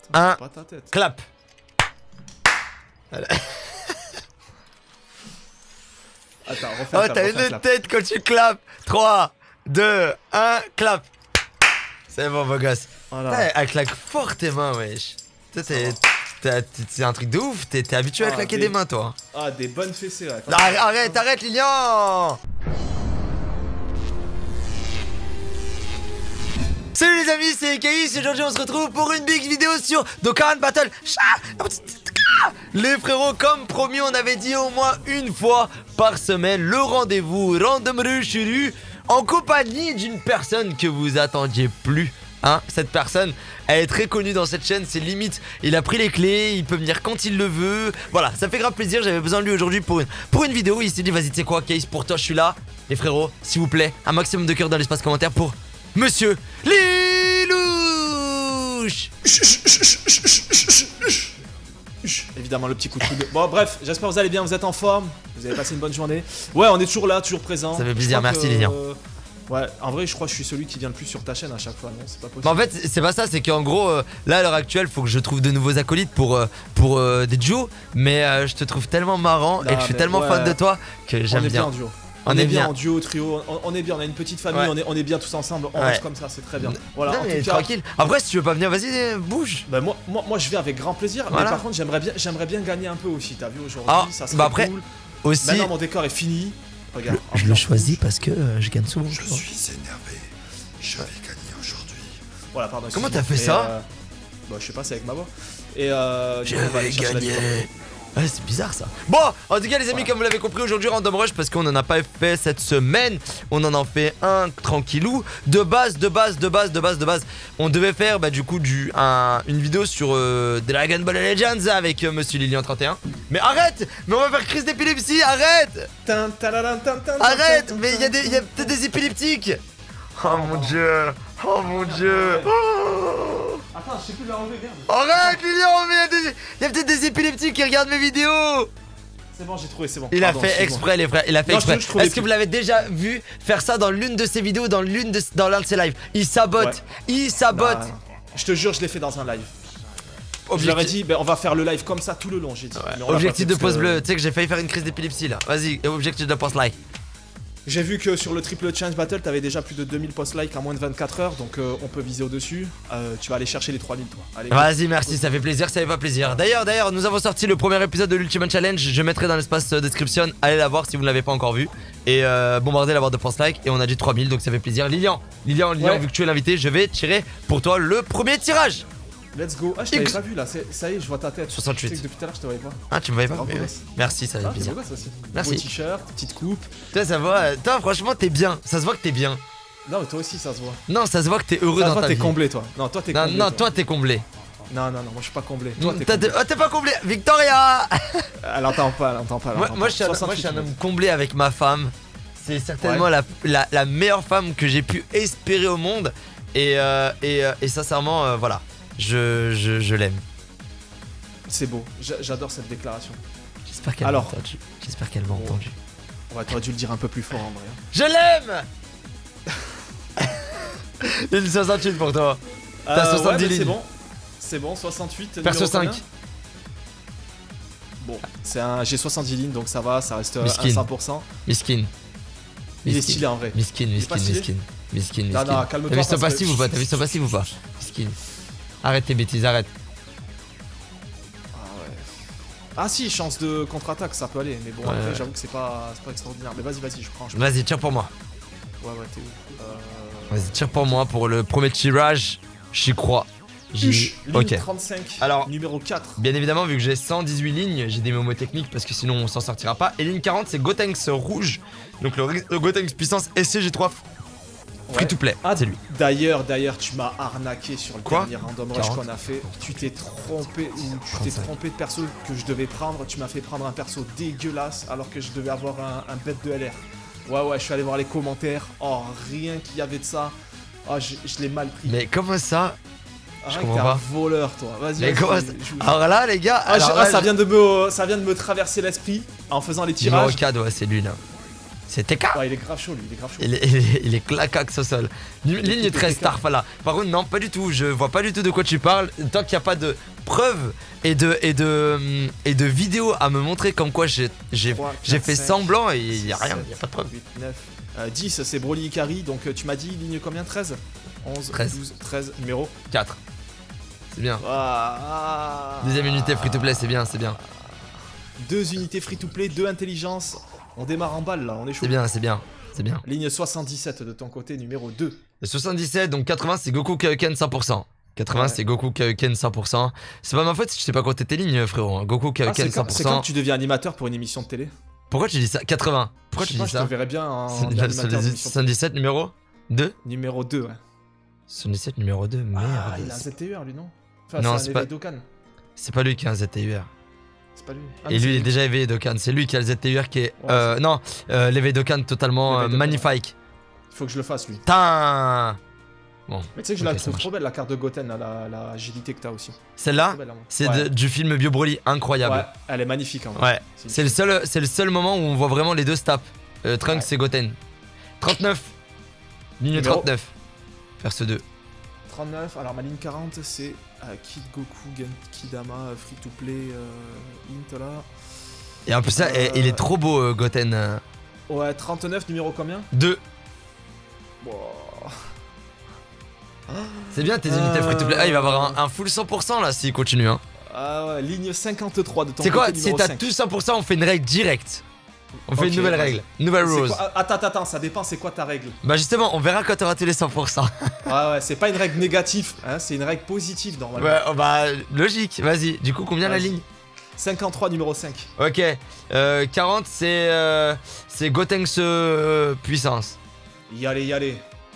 1, Pas ta tête. clap. Voilà. Attends, refais Oh, un clap, t'as refais un une clap. tête quand tu clapes. 3, 2, 1, clap. C'est bon, beau gosse. Voilà. Ouais, elle claque fort tes mains, wesh. Toi, c'est un truc de ouf. T'es habitué à claquer des mains, toi. Ah, des bonnes fessées, là. Arrête, Lilian. Salut les amis, c'est Caïs. Aujourd'hui, on se retrouve pour une big vidéo sur Dokkan Battle. Les frérots, comme promis, on avait dit au moins une fois par semaine le rendez-vous Random Rush en compagnie d'une personne que vous attendiez plus. Hein, cette personne, elle est très connue dans cette chaîne, c'est limite, il a pris les clés, il peut venir quand il le veut. Voilà, ça fait grave plaisir, j'avais besoin de lui aujourd'hui pour une vidéo. Il s'est dit, vas-y, tu sais quoi, Caïs, pour toi, je suis là. Les frérots, s'il vous plaît, un maximum de cœur dans l'espace commentaire pour Monsieur Lilouche. Évidemment, le petit coup de coude. Bon, bref, j'espère que vous allez bien, vous êtes en forme, vous avez passé une bonne journée. Ouais, on est toujours là, toujours présent. Ça fait plaisir, merci Lilian. Ouais, en vrai, je crois que je suis celui qui vient le plus sur ta chaîne à chaque fois, non? C'est pas possible. Bah en fait, c'est pas ça, c'est qu'en gros, là à l'heure actuelle, faut que je trouve de nouveaux acolytes pour des duos. Mais je te trouve tellement marrant et que je suis tellement fan de toi que j'aime bien. En duo. On est bien en duo, trio, on est bien, on a une petite famille, on est bien tous ensemble, on reste comme ça, c'est très bien. Voilà, non, en mais tout cas, tranquille. Après, si tu veux pas venir, vas-y, bouge. Bah moi je viens avec grand plaisir, voilà. Mais par contre j'aimerais bien gagner un peu aussi, t'as vu aujourd'hui, ça serait bah après, cool. Aussi, maintenant mon décor est fini. Regarde, je le choisis parce que je gagne souvent. Je suis énervé, je vais gagner aujourd'hui. Voilà, pardon. Comment t'as fait ça? Bah je sais pas, c'est avec ma voix. Et je vais gagner. Ouais, c'est bizarre ça. Bon, en tout cas les amis, comme vous l'avez compris, aujourd'hui Random Rush, parce qu'on en a pas fait cette semaine, on en fait un tranquillou. De base, on devait faire bah du coup une vidéo sur Dragon Ball Legends avec Monsieur Lilian 31. Mais arrête! Mais on va faire crise d'épilepsie, arrête! Arrête! Mais il y a peut-être des épileptiques. Oh mon dieu! Oh mon dieu! Attends, je sais plus l'enlever, merde. Arrête Lilian, mais il y a peut-être des épileptiques qui regardent mes vidéos. C'est bon, j'ai trouvé, c'est bon. Il a fait exprès les frères, il a fait exprès. Est-ce que vous l'avez déjà vu faire ça dans l'une de ses vidéos, dans l'un de ses lives? Il sabote, il sabote. Bah, je te jure, je l'ai fait dans un live. Je leur ai dit, on va faire le live comme ça tout le long, j'ai dit. Objectif de pause bleue, tu sais que j'ai failli faire une crise d'épilepsie là. Vas-y, objectif de pause like. J'ai vu que sur le triple challenge battle, t'avais déjà plus de 2000 post-likes en moins de 24 heures, donc on peut viser au-dessus. Tu vas aller chercher les 3000 toi. Vas-y, merci, ça fait plaisir, ça fait pas plaisir. D'ailleurs, nous avons sorti le premier épisode de l'Ultimate Challenge, je mettrai dans l'espace description, allez la voir si vous ne l'avez pas encore vu. Et bombardez la barre de post-like, et on a dit 3000, donc ça fait plaisir. Lilian, vu que tu es l'invité, je vais tirer pour toi le premier tirage. Let's go. Ah, je t'avais pas vu là, ça y est, je vois ta tête. 68. Tu sais que depuis tout à l'heure, je te voyais pas. Ah, tu me voyais pas? Merci, ça fait plaisir. Merci. Beau t-shirt, petite coupe. Toi, ça va. Toi, franchement, t'es bien. Ça se voit que t'es bien. Non, mais toi aussi, ça se voit. Non, ça se voit que t'es heureux dans ta vie. Toi, t'es comblé, toi. Non, toi, t'es comblé. Non, toi, t'es comblé. Non, moi, je suis pas comblé. Toi, t'es comblé. Oh, t'es pas comblé. Victoria. Elle entend pas. Moi, je suis un homme comblé avec ma femme. C'est certainement la meilleure femme que j'ai pu espérer au monde. Et sincèrement, voilà. Je l'aime. C'est beau, j'adore cette déclaration. J'espère qu'elle m'a entendu. J'espère qu'elle m'a entendu. Ouais, t'aurais dû le dire un peu plus fort en vrai. Je l'aime. Il y a une 68 pour toi. T'as 70 lignes. C'est bon, 68. Perso 5. Bon, j'ai 70 lignes donc ça va, ça reste à 100%. Miskin. Il est stylé en vrai. Miskin. Non, calme-toi. T'as vu son passif ou pas? Miskin. Arrête tes bêtises, arrête. Ah ouais. Ah si, chance de contre-attaque, ça peut aller. Mais bon, après, j'avoue que c'est pas extraordinaire. Mais vas-y, je prends. Vas-y, tire pour moi. Ouais, t'es où? Vas-y, tire pour moi pour le premier tirage. J'y crois. Ok. 35, alors, numéro 4. Bien évidemment, vu que j'ai 118 lignes, j'ai des mémos techniques parce que sinon on s'en sortira pas. Et ligne 40, c'est Gotenks rouge. Donc le Gotenks puissance SCG3 free to play. Ah, c'est lui. D'ailleurs, tu m'as arnaqué sur le dernier random rush qu'on a fait. Tu t'es trompé de perso que je devais prendre. Tu m'as fait prendre un perso dégueulasse alors que je devais avoir un bête de LR. Ouais, je suis allé voir les commentaires. Oh, rien qu'il y avait de ça. Oh, je l'ai mal pris. Mais comment ça? Je comprends pas. T'es un voleur, toi. Vas-y. Mais comment ça? Alors là, les gars. Ça vient de me traverser l'esprit en faisant les tirages. Numéro 4, ouais, c'est lui là. C'est TK. Ouais, il est grave chaud lui, il est grave chaud. Il est claquax au sol. Ligne 13 Starfala. Par contre, non, pas du tout. Je vois pas du tout de quoi tu parles. Tant qu'il n'y a pas de preuves et de vidéos à me montrer comme quoi j'ai fait semblant et il n'y a rien, il n'y a pas de preuve. 8, 9, 10, c'est Broly Ikari. Donc tu m'as dit ligne combien? 13 11, 13. 12, 13, numéro 4. C'est bien. Ah, Deuxième unité free to play, c'est bien, c'est bien. 2 unités free to play, 2 intelligence. On démarre en balle là, on est chaud. C'est bien, c'est bien. C'est bien. Ligne 77 de ton côté, numéro 2. Le 77, donc 80, c'est Goku Kaioken 100%. 80, c'est Goku Kaioken 100%. C'est pas ma faute si je sais pas compter tes lignes, frérot. Goku Kaioken 100%. C'est quand tu deviens animateur pour une émission de télé? Pourquoi tu dis ça? 80. Pourquoi tu dis ça? Je te verrais bien en animateur. 77 numéro 2. Numéro 2, ouais. 77 numéro 2, merde. Ah, il a un ZTUR lui, non? Enfin, non, c'est pas Dokkan. C'est pas lui qui a un ZTUR. C'est pas lui. Et lui, il est déjà éveillé Dokkan. C'est lui qui a le ZTUR qui est. Non, l'éveil Dokkan totalement magnifique. Il faut que je le fasse lui. Tain. Bon. Mais tu sais que je la trouve trop belle la carte de Goten, la agilité que t'as aussi. Celle-là, c'est du film Bio Broly, incroyable. Ouais, elle est magnifique en vrai. Ouais, c'est le seul moment où on voit vraiment les deux staps. Trunks et Goten. 39. Ligne 39. Perce 2. 39, alors ma ligne 40 c'est Kid Goku, Genkidama, Free to Play, Int là. Et en plus ça, il est trop beau Goten. Ouais, 39, numéro combien? 2. Wow. C'est bien tes unités free to play. Ah, il va avoir un full 100% là s'il continue. Hein. Ah ouais, ligne 53 de ton côté. C'est quoi? Si t'as tout 100%, on fait une règle directe. On fait une nouvelle règle. Nouvelle rose. Attends, ça dépend, c'est quoi ta règle? Bah justement, on verra quand t'auras tous les 100%. Ouais, c'est pas une règle négative, hein, c'est une règle positive normalement. Ouais, bah logique, vas-y. Du coup, combien la ligne? 53, numéro 5. Ok, 40 c'est Gotenks puissance. Y aller.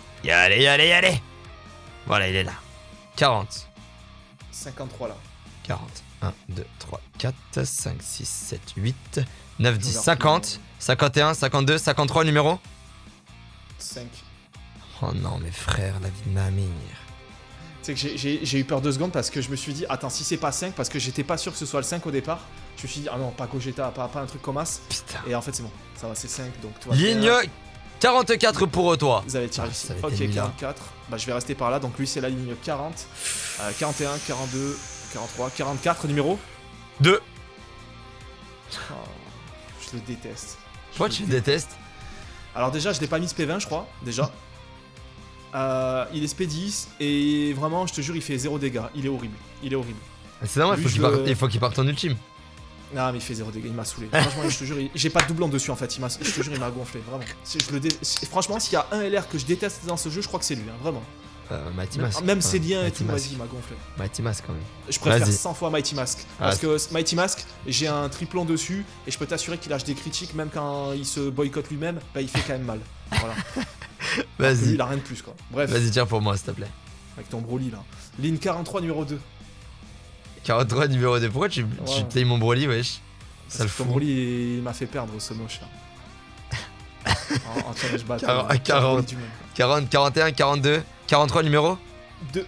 Voilà, il est là. 40. 53 là. 40. 1, 2, 3, 4, 5, 6, 7, 8, 9, 10, 50, 51, 52, 53 numéro 5. Oh non, mes frères, la vie de ma mère. Tu sais que j'ai eu peur 2 secondes parce que je me suis dit, attends, si c'est pas 5, parce que j'étais pas sûr que ce soit le 5 au départ, je me suis dit, ah non, pas Gogeta, pas un truc comme as. Putain. Et en fait, c'est bon, ça va, c'est 5, donc toi. Ligne 44 pour toi. Vous avez tiré ici. Ok, 44. Bah, je vais rester par là, donc lui, c'est la ligne 40, 41, 42, 43, 44, numéro 2. Oh, je le déteste. Pourquoi tu le détestes? Alors déjà, je l'ai pas mis SP20, je crois, déjà. Il est SP10 et vraiment, je te jure, il fait 0 dégâts. Il est horrible. C'est normal, il faut qu'il parte en ultime. Non, mais il fait 0 dégâts, il m'a saoulé. Franchement, je te jure, j'ai pas de doublon dessus en fait. Je te jure, il m'a gonflé, vraiment. Franchement, s'il y a un LR que je déteste dans ce jeu, je crois que c'est lui, hein, vraiment. Mighty Mask. Même ses liens et tout, vas-y, il m'a gonflé. Mighty Mask quand même. Je préfère 100 fois Mighty Mask. Parce que Mighty Mask, j'ai un triplon dessus et je peux t'assurer qu'il lâche des critiques, même quand il se boycotte lui-même, bah il fait quand même mal. Voilà. Vas-y. Il a rien de plus quoi. Bref. Vas-y, tiens pour moi s'il te plaît. Avec ton Broly là. Ligne 43, numéro 2. 43 numéro 2. Pourquoi tu payes mon Broly, wesh? Ça le fout. Ton Broly, il m'a fait perdre ce moche là. en challenge battle. 40, 41, 42, 43 numéro 2.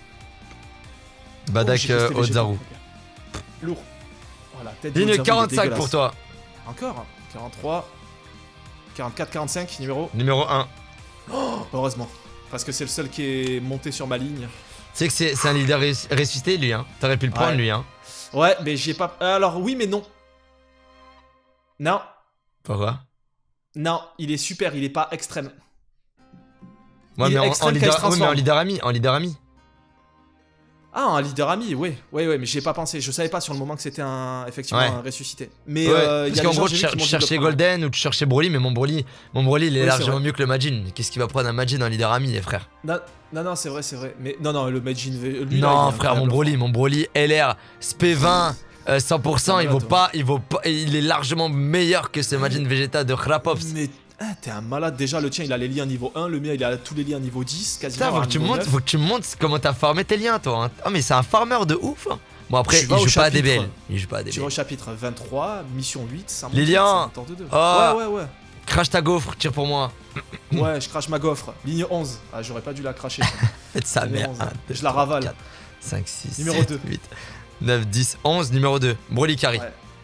Badak Ozaru. Lourd. Voilà, tête ligne 45 pour toi. Encore 43. 44, 45, numéro 1. Oh, heureusement. Parce que c'est le seul qui est monté sur ma ligne. Tu sais que c'est un leader ressuscité lui, hein. T'aurais pu le prendre lui, hein. Ouais, mais j'ai pas. Alors oui, mais non. Non. Pourquoi? Non, il est super, il est pas extrême. Ouais, mais en leader ami. Ah, un leader ami, ouais, mais j'ai pas pensé. Je savais pas sur le moment que c'était effectivement un ressuscité. Mais parce qu'en gros, tu cherchais Golden ou tu cherchais Broly, mais mon Broly, il est largement mieux que le Majin. Qu'est-ce qu'il va prendre un Majin en leader ami, les frères? Non, c'est vrai. Mais non, le Majin. Non, frère, mon Broly LR, SP20. 100%, il est largement meilleur que ce Majin Vegeta de Krapops. Mais t'es un malade. Déjà, le tien il a les liens niveau 1, le mien il a tous les liens niveau 10, quasiment. Putain, faut que tu me montres comment t'as farmé tes liens, toi. Hein. Ah, mais c'est un farmer de ouf. Hein. Bon, après, il joue pas à DBL. Tu vas au chapitre 23, mission 8, Lilian. Oh. Ouais. Crache ta gaufre, tire pour moi. Ouais, je crache ma gaufre. Ligne 11. Ah, j'aurais pas dû la cracher. Faites sa mère. Je la ravale. 4, 5, 6, numéro 7, 2. 8, 9, 10, 11, numéro 2. Broly Kari. Ouais.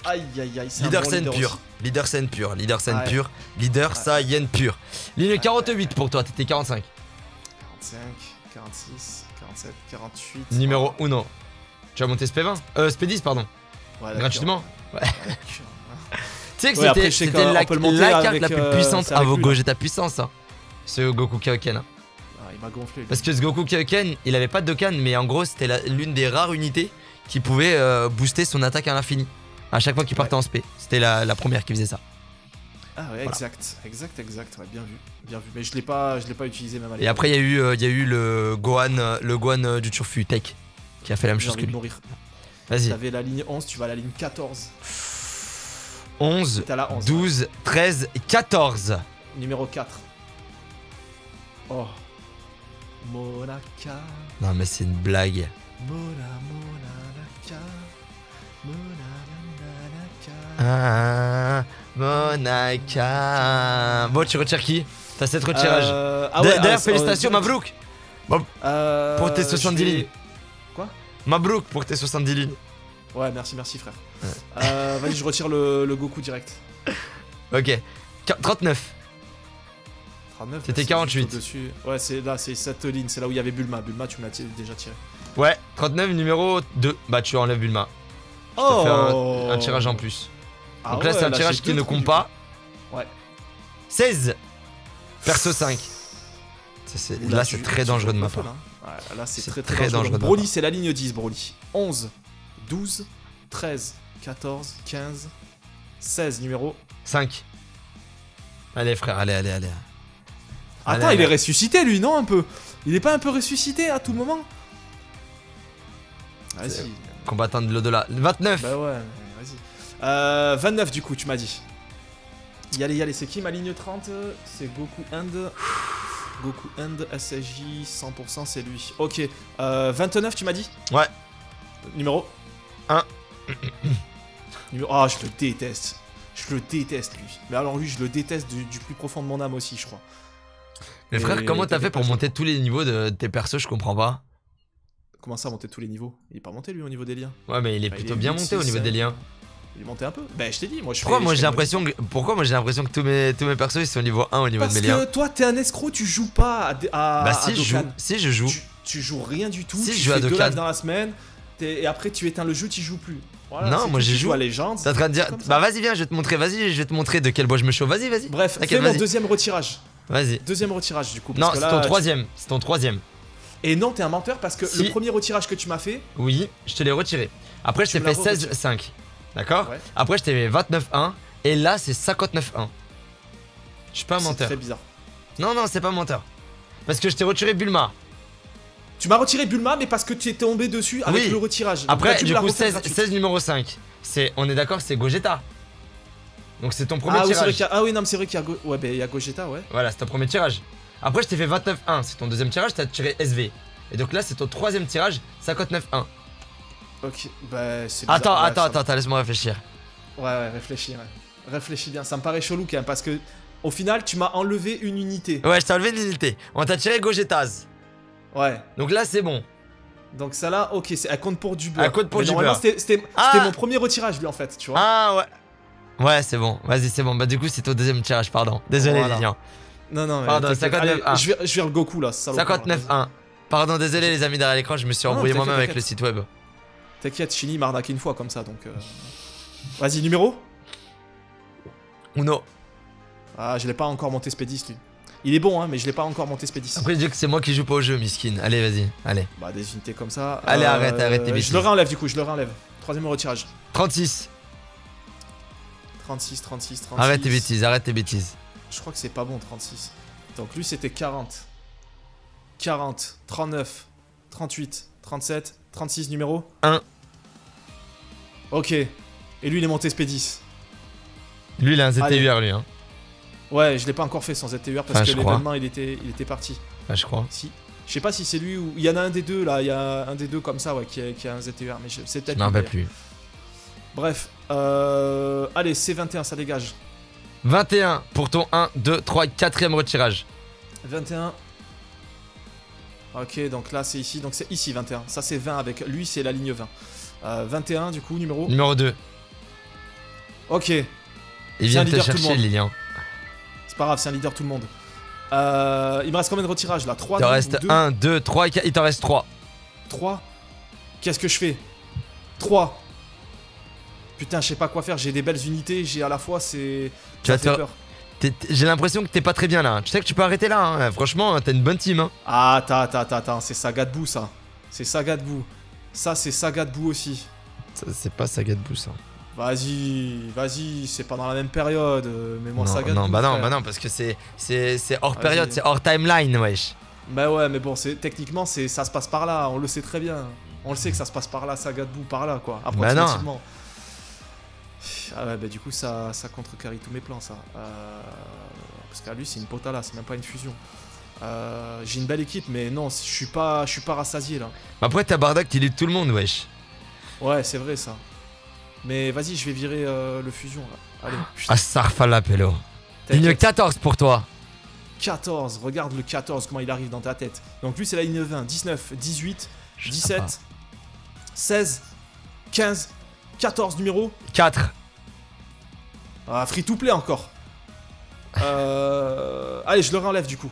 Aïe aïe aïe, c'est un Leader bon scène leader pur. aussi. Leader scène pur. Leader scène Ouais. pur. Leader ça yen pur. Ligne 48 pour toi, t'étais 45. 45, 46, 47, 48. Numéro 1. Tu as monté SP20 SP10 pardon. Ouais, d'accord. Gratuitement. Ouais, d'accord. Tu sais que Ouais, après, je sais c'était qu'on la peut le monter carte avec, la plus puissante c'est à avec vos lui, là. Gogeta puissance, hein. Ce Goku Kaioken. Hein. Ah, il m'a gonflé. lui. Parce que ce Goku Kaioken, il avait pas de Dokkan, mais en gros, c'était l'une des rares unités qui pouvait booster son attaque à l'infini. À chaque fois qu'il partait en SP. C'était la première qui faisait ça. Ah ouais, exact. Ouais, bien vu. Bien vu. Mais je l'ai pas utilisé même à Et l'époque. après, il y a eu le Gohan du Turfu Tech qui a fait la même J'ai chose envie que de lui. mourir. Vas-y. T'avais la ligne 11, tu vas à la ligne 14. 11, T'as la 11. 12, 13, 14. Numéro 4. Oh. Monaka. Non, mais c'est une blague. Monaka. Ah, Monaka. Bon, tu retires qui? T'as 7 retirages. D'ailleurs, félicitations, Mabrouk. Pour tes 70 lignes. Quoi? Mabrouk pour tes 70 lignes. Ouais, merci frère. Ouais. Vas-y, je retire le Goku direct. Ok. 39. 39. C'était c'est 48. juste au-dessus. Ouais, c'est là, c'est cette ligne, c'est là où il y avait Bulma. Bulma, tu me l'as déjà tiré. Ouais, 39 numéro 2. Bah, tu enlèves Bulma. Je te fais un tirage en plus. Ah Donc là, ouais, c'est un tirage j'ai qui deux ne trous, compte du pas. coup. Ouais. 16. Perso 5. Là, c'est très dangereux de ma part. Ouais, là, c'est C'est très très dangereux de ma Broly, part. c'est la ligne 10, Broly. 11, 12, 13, 14, 15, 16, numéro. 5. Allez, frère, allez. Attends, il est ressuscité, lui, non, un peu? Il est pas un peu ressuscité à tout moment? Vas-y. Combattant de l'au-delà. 29. Bah ouais, vas-y. 29, du coup, tu m'as dit. Y aller, c'est qui ma ligne 30? C'est Goku End. Goku End, SSJ, 100%, c'est lui. Ok. 29, tu m'as dit? Ouais. Numéro 1. Ah, je le déteste. Je le déteste, lui. Mais alors, lui, je le déteste du plus profond de mon âme aussi, je crois. Mais frère, comment t'as fait pour monter tous les niveaux de tes persos? Je comprends pas. Comment ça, monter tous les niveaux? Il est pas monté, lui, au niveau des liens. Ouais, mais il est Bah, plutôt il est bien 8, monté au 6, niveau des 7. liens. Il est monté un peu? Bah, je t'ai dit, moi, je Pourquoi fais- moi je j'ai fais l'impression que tous mes persos ils sont au niveau 1 au niveau Parce de mes liens? que toi, t'es un escroc, tu joues pas Bah si je joue. Dokkan. Si je joue. Tu joues rien du tout, Si, tu je joue à fais 2 Dokkan. lives dans la semaine, et après tu éteins le jeu, tu joues plus. Voilà, Non, c'est moi, tout, j'y tu joue. joues à Legends. T'es en train de dire. comme ça. Bah vas-y, viens, je vais te montrer. Vas-y, je vais te montrer de quel bois je me chauffe. Vas-y. Bref, T'inquiète, fais mon vas-y. deuxième retirage. Vas-y. Deuxième retirage du coup. Non, parce que c'est là, ton troisième. C'est ton troisième. Et non, t'es un menteur parce que Si. le premier retirage que tu m'as fait, Oui, je te l'ai retiré. Après, je Tu t'ai me fait l'as 16-5. D'accord? Ouais. Après, je t'ai fait 29-1. Et là, c'est 59-1. Je suis pas un c'est menteur. très bizarre. Non, c'est pas un menteur. Parce que je t'ai retiré Bulma. Tu m'as retiré Bulma, mais parce que tu es tombé dessus avec Oui. le retirage. Donc là, Après, tu me du l'as coup, refait 16 gratuite. numéro 5. On est d'accord, c'est Gogeta. Donc c'est ton premier Ah oui, c'est vrai tirage. qu'il y a... Ah oui, non, mais c'est vrai qu'il y a... Ouais, bah, il y a Gogeta, ouais. Voilà, c'est ton premier tirage. Après, je t'ai fait 29-1. C'est ton deuxième tirage, t'as tiré SV. Et donc là, c'est ton troisième tirage, 59-1. Ok, bah c'est bizarre. Ouais, Attends, laisse-moi réfléchir. Ouais, réfléchis, ouais. Réfléchis bien, ça me paraît chelou quand même, parce que au final, tu m'as enlevé une unité. Ouais, je t'ai enlevé une unité. On t'a tiré Gogetas. Ouais. Donc là, c'est bon. Donc ça là, ok, elle compte pour du beurre. Elle compte pour Mais du normalement, beurre. C'était Ah. mon premier retirage, lui, en fait, tu vois. Ah ouais. Ouais, c'est bon. Vas-y, c'est bon. Bah, du coup, c'est ton deuxième tirage, pardon. Désolé, Voilà. Lilian. Non, mais Pardon, t'inquiète. 59, Allez, ah. je vais le Goku, là, ça. 59-1. Pardon, désolé, les amis derrière l'écran, je me suis Non, embrouillé t'inquiète, moi-même avec le t'inquiète. site web. T'inquiète, Chini m'a arnaqué une fois, comme ça, donc... Vas-y, numéro. Uno. Ah, je l'ai pas encore monté Spédis, lui. Il est bon, hein, mais je l'ai pas encore monté Spédis. Après, je dis que c'est moi qui joue pas au jeu, miskin. Allez, vas-y, allez. Bah, des unités comme ça. Allez, arrête tes bêtises. Je le réenlève, du coup, je le réenlève. Troisième retirage. 36. 36. Arrête tes bêtises. Je crois que c'est pas bon, 36. Donc lui, c'était 40. 40, 39, 38, 37, 36 numéro 1. Ok. Et lui, il est monté Spédis. Lui, il a un Allez. ZTUR, lui, hein. Ouais, je l'ai pas encore fait sans ZTUR parce Enfin, que je crois. l'événement, il était parti. Bah, je crois. Si. Je sais pas si c'est lui ou... Il y en a un des deux, là. Il y a un des deux comme ça, ouais, qui a un ZTUR. Mais c'est Je peut-être m'en lui, rappelle d'ailleurs. plus. Bref. Allez, C21, ça dégage. 21 pour ton 1, 2, 3, 4ème retirage. 21. Ok, donc là, c'est ici. Donc c'est ici, 21. Ça, c'est 20 avec... Lui, c'est la ligne 20. 21, du coup, numéro... Numéro 2. Ok. Il vient de te chercher, Lilian. C'est pas grave, c'est un leader tout le monde. Il me reste combien de retirages là? 3? Il t'en reste 1, 2, 3 et 4. Il t'en reste 3. 3? Qu'est-ce que je fais? 3. Putain, je sais pas quoi faire. J'ai des belles unités. J'ai à la fois, c'est. Tu vas te faire peur. J'ai l'impression que t'es pas très bien là. Tu sais que tu peux arrêter là. Hein. Franchement, t'as une bonne team. Hein. Ah, attends. C'est Saga de boue ça. C'est Saga de boue. Ça, c'est Saga de boue aussi. C'est pas Saga de boue ça. Vas-y, c'est pas dans la même période. Mais moi, Saga de boue. Bah non, parce que c'est hors période, c'est hors timeline, wesh. Bah ouais, mais bon, techniquement, ça se passe par là. On le sait très bien. On le sait que ça se passe par là, Saga de boue par là, quoi. Approximativement. Bah ah ouais, bah du coup, ça contrecarry tous mes plans, ça. Parce qu'à lui, c'est une potala, c'est même pas une fusion. J'ai une belle équipe, mais non, je suis pas rassasié là. Après, t'as Bardock qui lutte tout le monde, wesh. Ouais, c'est vrai ça. Mais vas-y, je vais virer le fusion là. Allez. Sarfala Pello. Ligne 14 pour toi. 14, regarde le 14, comment il arrive dans ta tête. Donc lui, c'est la ligne 20, 19, 18, 17, 16, 15, 14 numéro 4. Ah, free to play encore. Allez, je le réenlève du coup.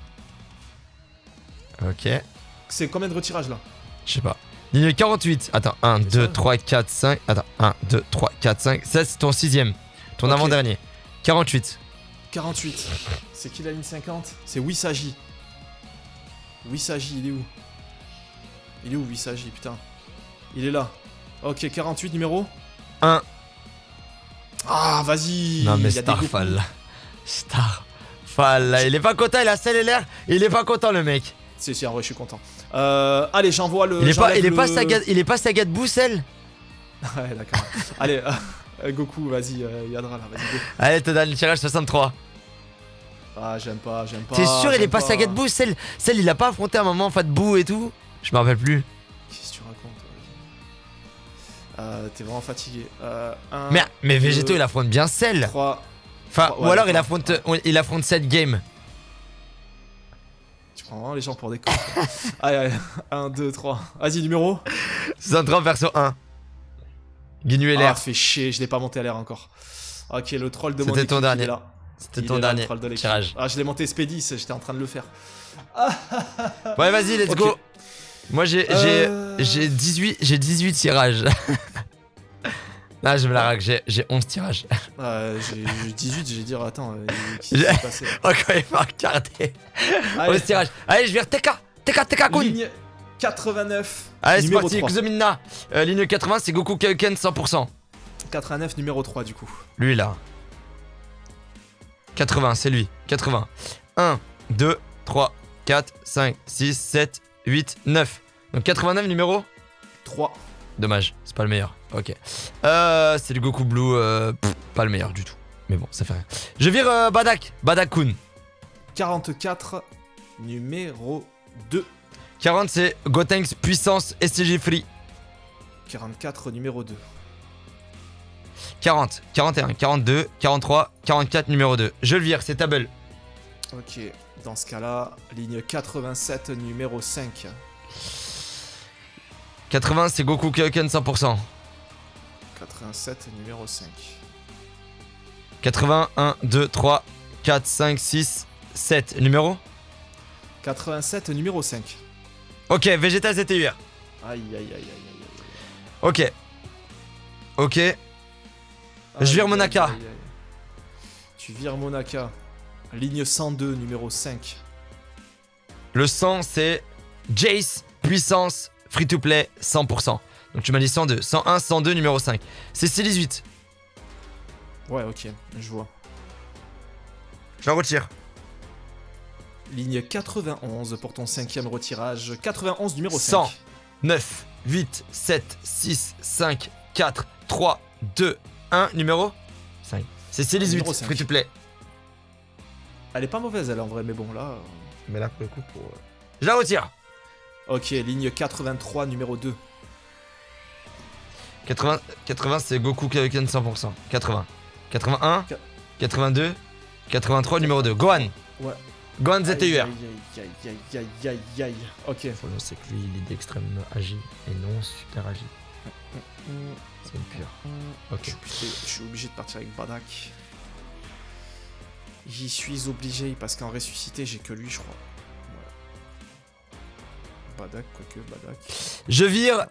Ok. C'est combien de retirages là? Je sais pas. Ligne 48. Attends, 1, 2, 3, 4, 5. Attends, 1, 2, 3, 4, 5. Ça, c'est ton 6ème. Ton avant-dernier. 48. 48. C'est qui la ligne 50? C'est Wisagi. Wisagi, il est où? Il est où Wisagi, putain? Il est là. Ok, 48 numéro 1. Ah, vas-y. Non, mais Starfall là. Starfall là. Il est pas content, il a scellé l'air. Il est pas content, le mec. Si, en vrai, je suis content. Allez, j'envoie le. Il est pas Saga de Boussel. Ouais, d'accord. Allez, Goku, vas-y, Yadra là, vas-y, go. Allez, te donne le tirage 63. Ah, j'aime pas. T'es sûr, il est pas Saga de Bou, celle, il a pas affronté un moment en fait Bou et tout? Je me rappelle plus. Qu'est-ce que tu racontes? T'es vraiment fatigué. Mais Végéto, il affronte bien celle. 3. Enfin, ou alors il affronte cette game. Tu prends vraiment les gens pour des cons. Allez, 1, 2, 3. Vas-y, numéro 63 verso 1. Guignu LR. Ah, fait chier, je l'ai pas monté à l'air encore. Ok, le troll de mon équipe. C'était ton dernier. Là. C'était ton dernier tirage. Ah, je l'ai monté Spédis, j'étais en train de le faire. Ouais, vas-y, let's go. Moi, j'ai 18 tirages. Là, je me la raque, j'ai 11 tirages. J'ai 18, j'ai dit, attends, qu'est-ce qui s'est passé? Encore, il m'a regardé. 11 tirages. Allez, je vire TK Kun. Ligne 89. Allez, c'est parti, Kuzumina. Ligne 80, c'est Goku Kaioken 100%. 89, numéro 3, du coup. Lui, là. 80, c'est lui. 80. 1, 2, 3, 4, 5, 6, 7, 8, 9. Donc 89, numéro 3. Dommage, c'est pas le meilleur. Ok. C'est le Goku Blue. Pas le meilleur du tout. Mais bon, ça fait rien. Je vire Badak-kun. 44, numéro 2. 40, c'est Gotenks puissance SCG Free. 44, numéro 2. 40, 41, 42, 43, 44, numéro 2. Je le vire, c'est table. Ok, dans ce cas-là, ligne 87, numéro 5. 80, c'est Goku Kaioken 100%. 87, numéro 5. 80, 1, 2, 3, 4, 5, 6, 7. Numéro 87, numéro 5. Ok, Vegeta ZTUR. Aïe. Ok. Je vire Monaka. Tu vires Monaka. Ligne 102, numéro 5. Le 100, c'est Jace, puissance, free to play, 100%. Donc tu m'as dit 102. 101, 102, numéro 5. C'est C18. Ouais, ok, je vois. Je la retire. Ligne 91 pour ton 5ème retirage. 91, numéro 5. 100, 9, 8, 7, 6, 5, 4, 3, 2, 1, numéro 5. C'est C18, free to play. Elle est pas mauvaise, elle, en vrai, mais bon, là... Mais là, pour le coup, je la retire. Ok, ligne 83, numéro 2. 80, c'est Goku Kaioken 100%. 80. 81, 82, 83, numéro 2. Gohan. Ouais. Gohan ZTUR. Aïe. Ok. Le problème, c'est que lui, il est d'extrême agi et non super agi. C'est une pure. Ok. Je suis obligé de partir avec Badak. J'y suis obligé parce qu'en ressuscité, j'ai que lui, je crois. Voilà. Badak, quoique, Badak. Je vire.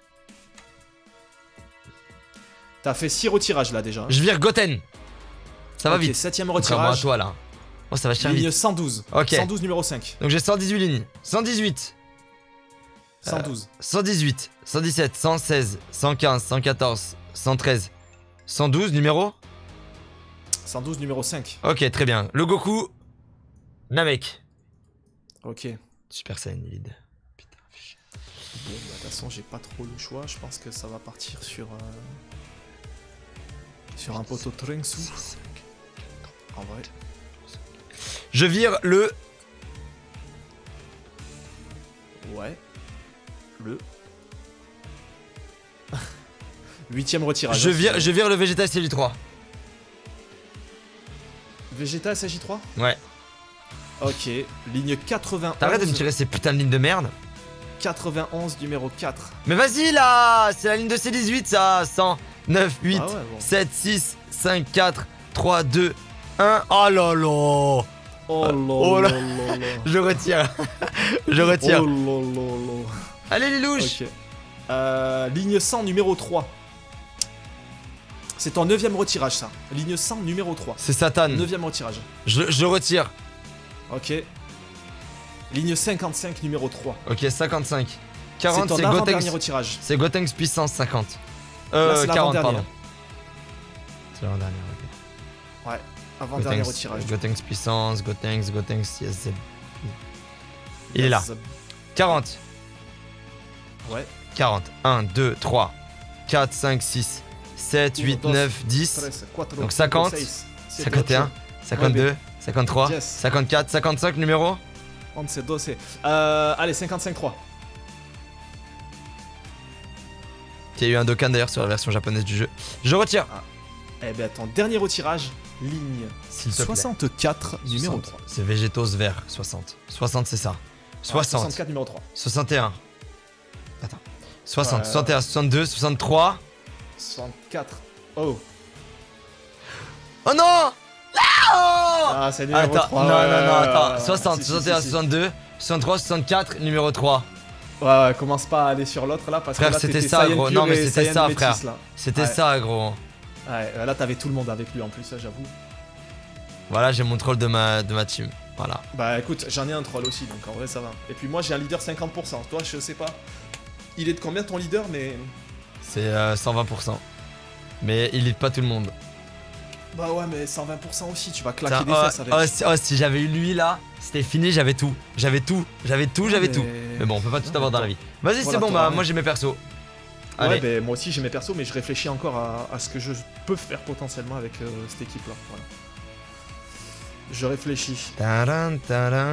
T'as fait 6 retirages là déjà. Je vire Goten. Ça va vite. 7ème Contrairement à retirage. toi là. Oh, ça va cher Ligne vite. 112. Ok. 112 numéro 5. Donc j'ai 118 lignes. 118. 112. 118. 117. 116. 115. 114. 113. 112 numéro. 112 numéro 5. Ok, très bien. Le Goku. Namek. Ok. Super Saiyan lead. Putain, fiche. Bon, bah, de toute façon, j'ai pas trop le choix. Je pense que ça va partir sur un poteau Trunksou. En vrai. Je vire le. Ouais. Le. 8ème retirage. Je vire le Vegeta Stage 3. Vegeta SJ3. Ouais. Ok. Ligne 91. T'arrêtes de me tirer ces putains de lignes de merde. 91 numéro 4. Mais vas-y là. C'est la ligne de C18 ça. 100, 9, 8, Ah ouais, bon. 7, 6, 5, 4, 3, 2, 1. Oh là là. Oh là Oh là. là là là. Je retire. Je retire. Oh là là là. Allez les louches. Ok. Ligne 100 numéro 3. C'est ton 9ème retirage ça. Ligne 100 numéro 3. C'est Satan. 9ème retirage. Je retire. Ok. Ligne 55 numéro 3. Ok, 55. 40 C'est ton c'est avant-dernier Gotenks. retirage. C'est Gotenks puissance 50. Là, c'est 40 l'avant-dernier. pardon. C'est l'avant-dernier, ok. Ouais. Avant-dernier Gotenks, retirage. Gotenks puissance, Gotenks, yes, c'est... Il est là. 40. Ouais. 40. 1, 2, 3, 4, 5, 6, 7, 8, 9, 10, Donc 50, 51, 52, 53, Yes. 54, 55 numéro. Allez, 55-3. Il y a eu un Dokkan d'ailleurs sur la version japonaise du jeu. Je retire. Eh ben, ton dernier retirage, ligne S'il te plaît. 64 numéro 60. 3. C'est Végétos vert, 60. 60 c'est ça. 60. 64 numéro 3. 61. Attends. 60, Ouais. 61, 62, 63. 64. Oh. Oh non! Ah, c'est numéro Attends, 3. non, ouais, non, non, ouais, attends. ouais. 60, Si, si, 61, si, si. 62, 63, 64, numéro 3. Ouais, commence pas à aller sur l'autre là parce Frère, que là c'était t'étais ça, Saiyan gros. pur Non, mais et c'était Saiyan ça, métis, frère. là. C'était Ouais. ça, gros. Ouais, là t'avais tout le monde avec lui en plus, ça j'avoue. Voilà, j'ai mon troll de ma team. Voilà. Bah écoute, j'en ai un troll aussi donc en vrai ça va. Et puis moi j'ai un leader 50%. Toi je sais pas. Il est de combien ton leader mais. C'est 120%. Mais il lit pas tout le monde. Bah ouais mais 120% aussi, tu vas claquer Putain, des fesses avec. si j'avais eu lui là, c'était fini, j'avais tout. J'avais tout. Mais bon, on peut pas tout avoir dans la vie. Vas-y, Voilà, c'est bon, t'auras bah rien. moi j'ai mes persos. Ouais, Allez. bah moi aussi j'ai mes persos, mais je réfléchis encore à ce que je peux faire potentiellement avec cette équipe là. Voilà. Je réfléchis. Taran, taran.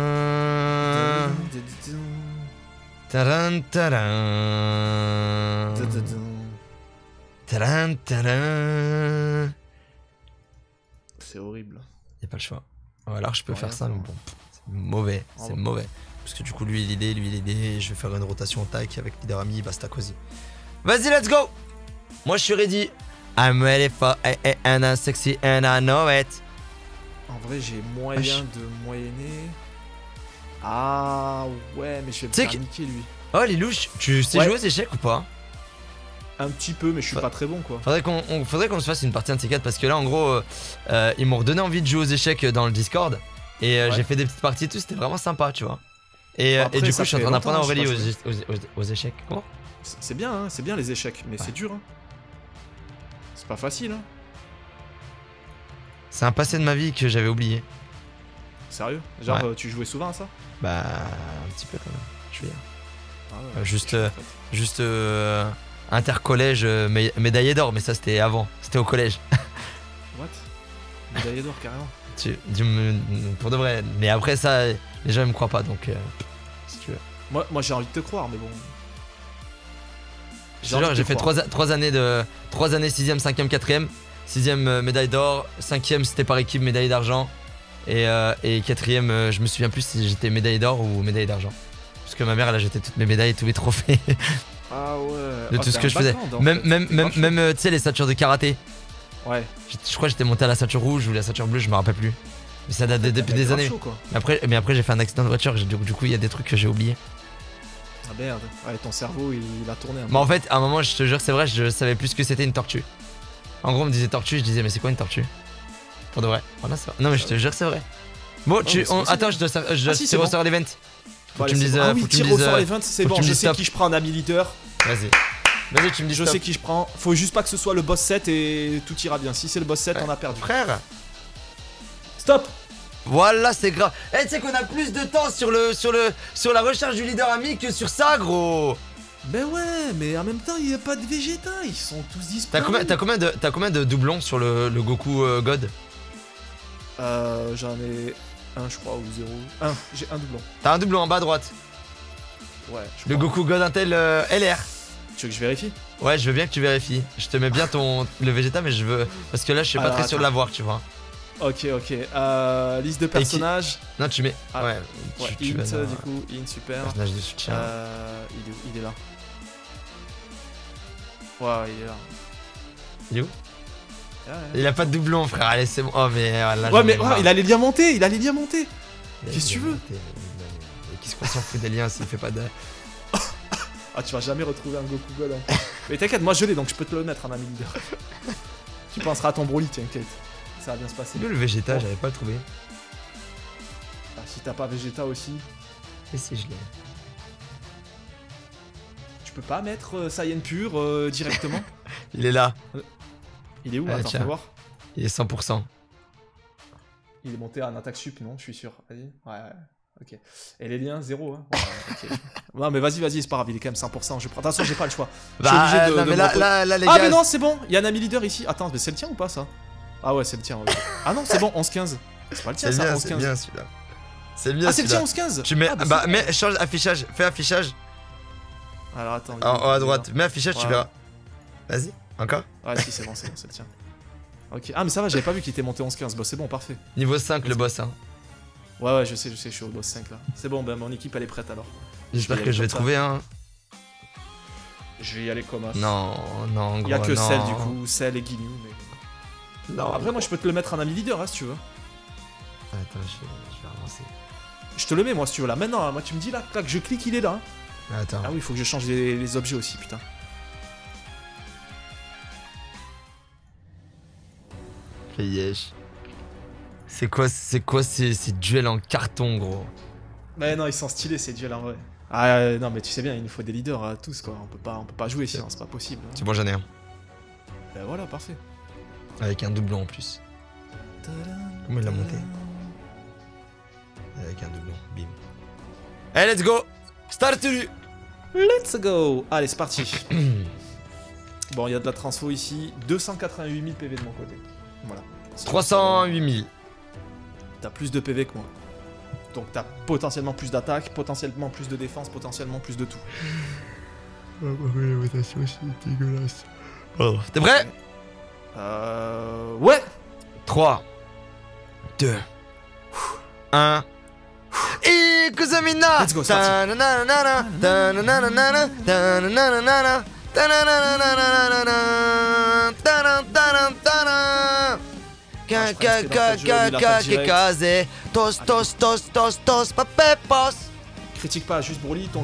Taran, taran. Taran, taran. C'est horrible. Y'a pas le choix. Ouais, alors je peux Ouais, faire ça, mais attends. bon. C'est mauvais, Ah c'est ouais. mauvais. Parce que du coup, lui il est aidé, je vais faire une rotation tac avec leader ami, basta cosy. Vas-y, let's go! Moi je suis ready. I'm ready for and I'm sexy and I know it. En vrai, j'ai moyen de moyenner. Ah ouais, mais je vais me Tu sais faire que- niquer lui. Oh, les louches, tu sais Ouais. jouer aux échecs ou pas? Un petit peu, mais je suis Ouais. pas très bon quoi. Faudrait qu'on se fasse une partie de ces quatre parce que là, en gros, ils m'ont redonné envie de jouer aux échecs dans le Discord. Et Ouais. j'ai fait des petites parties et tout, c'était vraiment sympa, tu vois. Et Après, du coup, ça je suis en fait train d'apprendre à longtemps que Aurélie je sais aux échecs. Comment? C'est bien, hein, c'est bien les échecs, mais Ouais. c'est dur. Hein. C'est pas facile, hein. C'est un passé de ma vie que j'avais oublié. Sérieux? Genre, Ouais. tu jouais souvent à ça? Bah, un petit peu quand même, je veux dire. Ah ouais, Juste, en fait. Juste intercollège médaillé d'or, mais ça c'était avant, c'était au collège. What? Médaillé d'or carrément. Pour de vrai. Mais après ça, les gens ils me croient pas donc si tu veux. Moi j'ai envie de te croire, mais bon. Je te jure, j'ai fait 3 années de 3 années 6ème, 5ème, 4ème. 6ème médaille d'or, 5ème c'était par équipe médaille d'argent. Et 4ème, je me souviens plus si j'étais médaille d'or ou médaille d'argent. Parce que ma mère elle a jeté toutes mes médailles et tous mes trophées. Ah ouais. De tout ce que je faisais. Même tu sais, les ceintures de karaté. Ouais. Je crois que j'étais monté à la ceinture rouge ou la ceinture bleue, je me rappelle plus. Mais ça date depuis des années. Chaud, quoi. Mais après j'ai fait un accident de voiture, du coup il y a des trucs que j'ai oubliés. Ah merde. Ouais, ton cerveau il a tourné un peu. Mais en fait, à un moment, je te jure, c'est vrai, je savais plus ce que c'était une tortue. En gros, on me disait tortue, je disais, mais c'est quoi une tortue? Pour de vrai. Voilà, c'est vrai. Non, mais je te jure, c'est vrai. Bon, attends, je dois tirer au sort l'event. Faut que tu me dises. Ah oui, tire au sort l'event, c'est bon, je sais qui je prends en ami leader. Vas-y. Vas-y, tu me dis. Je sais qui je prends. Faut juste pas que ce soit le boss 7 et tout ira bien. Si c'est le boss 7, on a perdu. Frère. Stop. Voilà, c'est grave. Eh, tu sais qu'on a plus de temps sur la recherche du leader ami que sur ça, gros. Ben ouais, mais en même temps, il n'y a pas de Vegeta, ils sont tous disponibles. T'as combien de doublons sur le Goku God? J'en ai un, je crois, ou 0. J'ai un doublon. T'as un doublon en bas à droite. Ouais, le Goku God Intel LR. Tu veux que je vérifie? Ouais, je veux bien que tu vérifies. Je te mets bien le Vegeta, mais je veux. Parce que là, je suis pas très sûr de l'avoir, tu vois. Ok. Liste de personnages. Non, tu mets. Ouais, Int, du coup, Int, super. Personnage de soutien. Il est là. Ouais, il est là. Il est où? Il a pas de doublon, frère. Allez, c'est bon. Oh, mais là, ouais, mais il a les liens montés. Qu'est-ce que tu veux? Qu'est-ce qu'on s'en fout des liens s'il fait pas de. Ah, tu vas jamais retrouver un Goku God. Hein. Mais t'inquiète, moi je l'ai donc je peux te le mettre en ami leader. Tu penseras à ton Broly, t'inquiète. Ça va bien se passer. Le Vegeta, j'avais pas le trouvé. Ah, si t'as pas Vegeta aussi. Et si je l'ai. Tu peux pas mettre Saiyan pur directement? Il est là. Il est où? Attends, fais voir. Il est 100%. Il est monté en attaque sup, non? Je suis sûr. Vas-y. Ouais. Ok. Et les liens, 0. Hein. Ouais, ok. Non, mais vas-y, c'est pas grave, il est quand même 100%. Je prends. Attention, j'ai pas le choix. Je suis obligé de. Non, mais là, les gars. Ah, mais non, c'est bon. Il y a un ami leader ici. Attends, mais c'est le tien ou pas ça? Ah, ouais, c'est le tien. Okay. Ah, non, c'est bon, 11-15. C'est pas le tien, ça, 11-15. C'est bien celui-là. C'est bien. Ah, c'est le tien, 11-15. Tu mets. Mais change affichage. Fais affichage. Alors, attends. En haut à droite. Mets affichage, tu verras. Vas-y, encore. Ouais, si, c'est bon, c'est le tien. Ok. Ah, mais ça va, j'avais pas vu qu'il était monté 11-15. Bah, c'est bon, parfait. Niveau 5, le boss, hein. Ouais, je sais, je suis au boss 5 là. C'est bon, ben mon équipe elle est prête alors. J'espère que je vais trouver un. Je vais y aller comme as. Non, gros. Il y a que Cell du coup, Cell et Ginyu. Mais... Non. Après, moi je peux te le mettre en ami leader hein, si tu veux. Attends, je vais avancer. Je te le mets moi si tu veux là. Maintenant, hein, moi tu me dis là, clac, je clique, il est là. Hein. Attends. Ah oui, il faut que je change les objets aussi, putain. Yesh. C'est quoi ces duels en carton, gros? Mais non, ils sont stylés ces duels en vrai. Ah non, mais tu sais bien, il nous faut des leaders à tous quoi. On peut pas jouer sinon, c'est pas possible. C'est bon, j'en ai un. Ben voilà, parfait. Avec un doublon en plus. Comment il l'a monté? Avec un doublon, bim. Allez, let's go! Start! Let's go! Allez, c'est parti. Bon, il y a de la transfo ici. 288 000 PV de mon côté. Voilà. 308 000. T'as plus de PV que moi. Donc t'as potentiellement plus d'attaque, potentiellement plus de défense, potentiellement plus de tout. Ah bah oui, la rotation c'est dégueulasse. Oh. T'es prêt? Ouais. 3 2 1 Et Kuzamina. Let's go, c'est parti. Tos, papepos. Critique pas, juste Broly, ton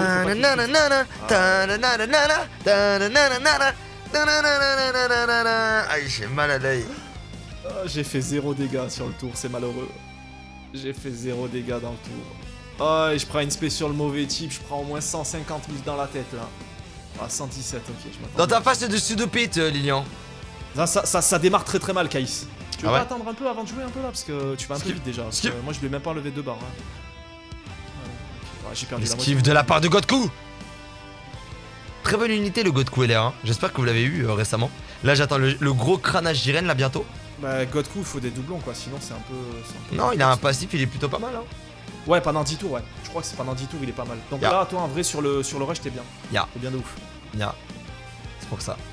Aïe, j'ai mal à l'œil. J'ai fait 0 dégâts sur le tour, c'est malheureux. J'ai fait 0 dégâts dans le tour. Oh, et je prends une spé sur le mauvais type, je prends au moins 150 000 dans la tête là. Ah, 117, ok, je m'attends. Dans ta face de pseudo-pit, Lilian. Ça démarre très mal, Kaïs. Tu veux pas attendre un peu avant de jouer un peu là? Parce que tu vas un peu vite déjà. Parce que moi je lui ai même pas levé 2 barres. Hein. Ouais, j'ai perdu la moitié. Esquive de la part de Godku. Très bonne unité le Godku LR. Hein. J'espère que vous l'avez eu récemment. Là j'attends le gros crânage Jiren là bientôt. Bah Godku il faut des doublons quoi, sinon c'est un peu... Non, il a un passif, il est plutôt pas mal. Hein. Ouais, pendant 10 tours, ouais. Je crois que c'est pendant 10 tours, il est pas mal. Donc là, toi en vrai sur le rush t'es bien. T'es bien de ouf. C'est pour ça.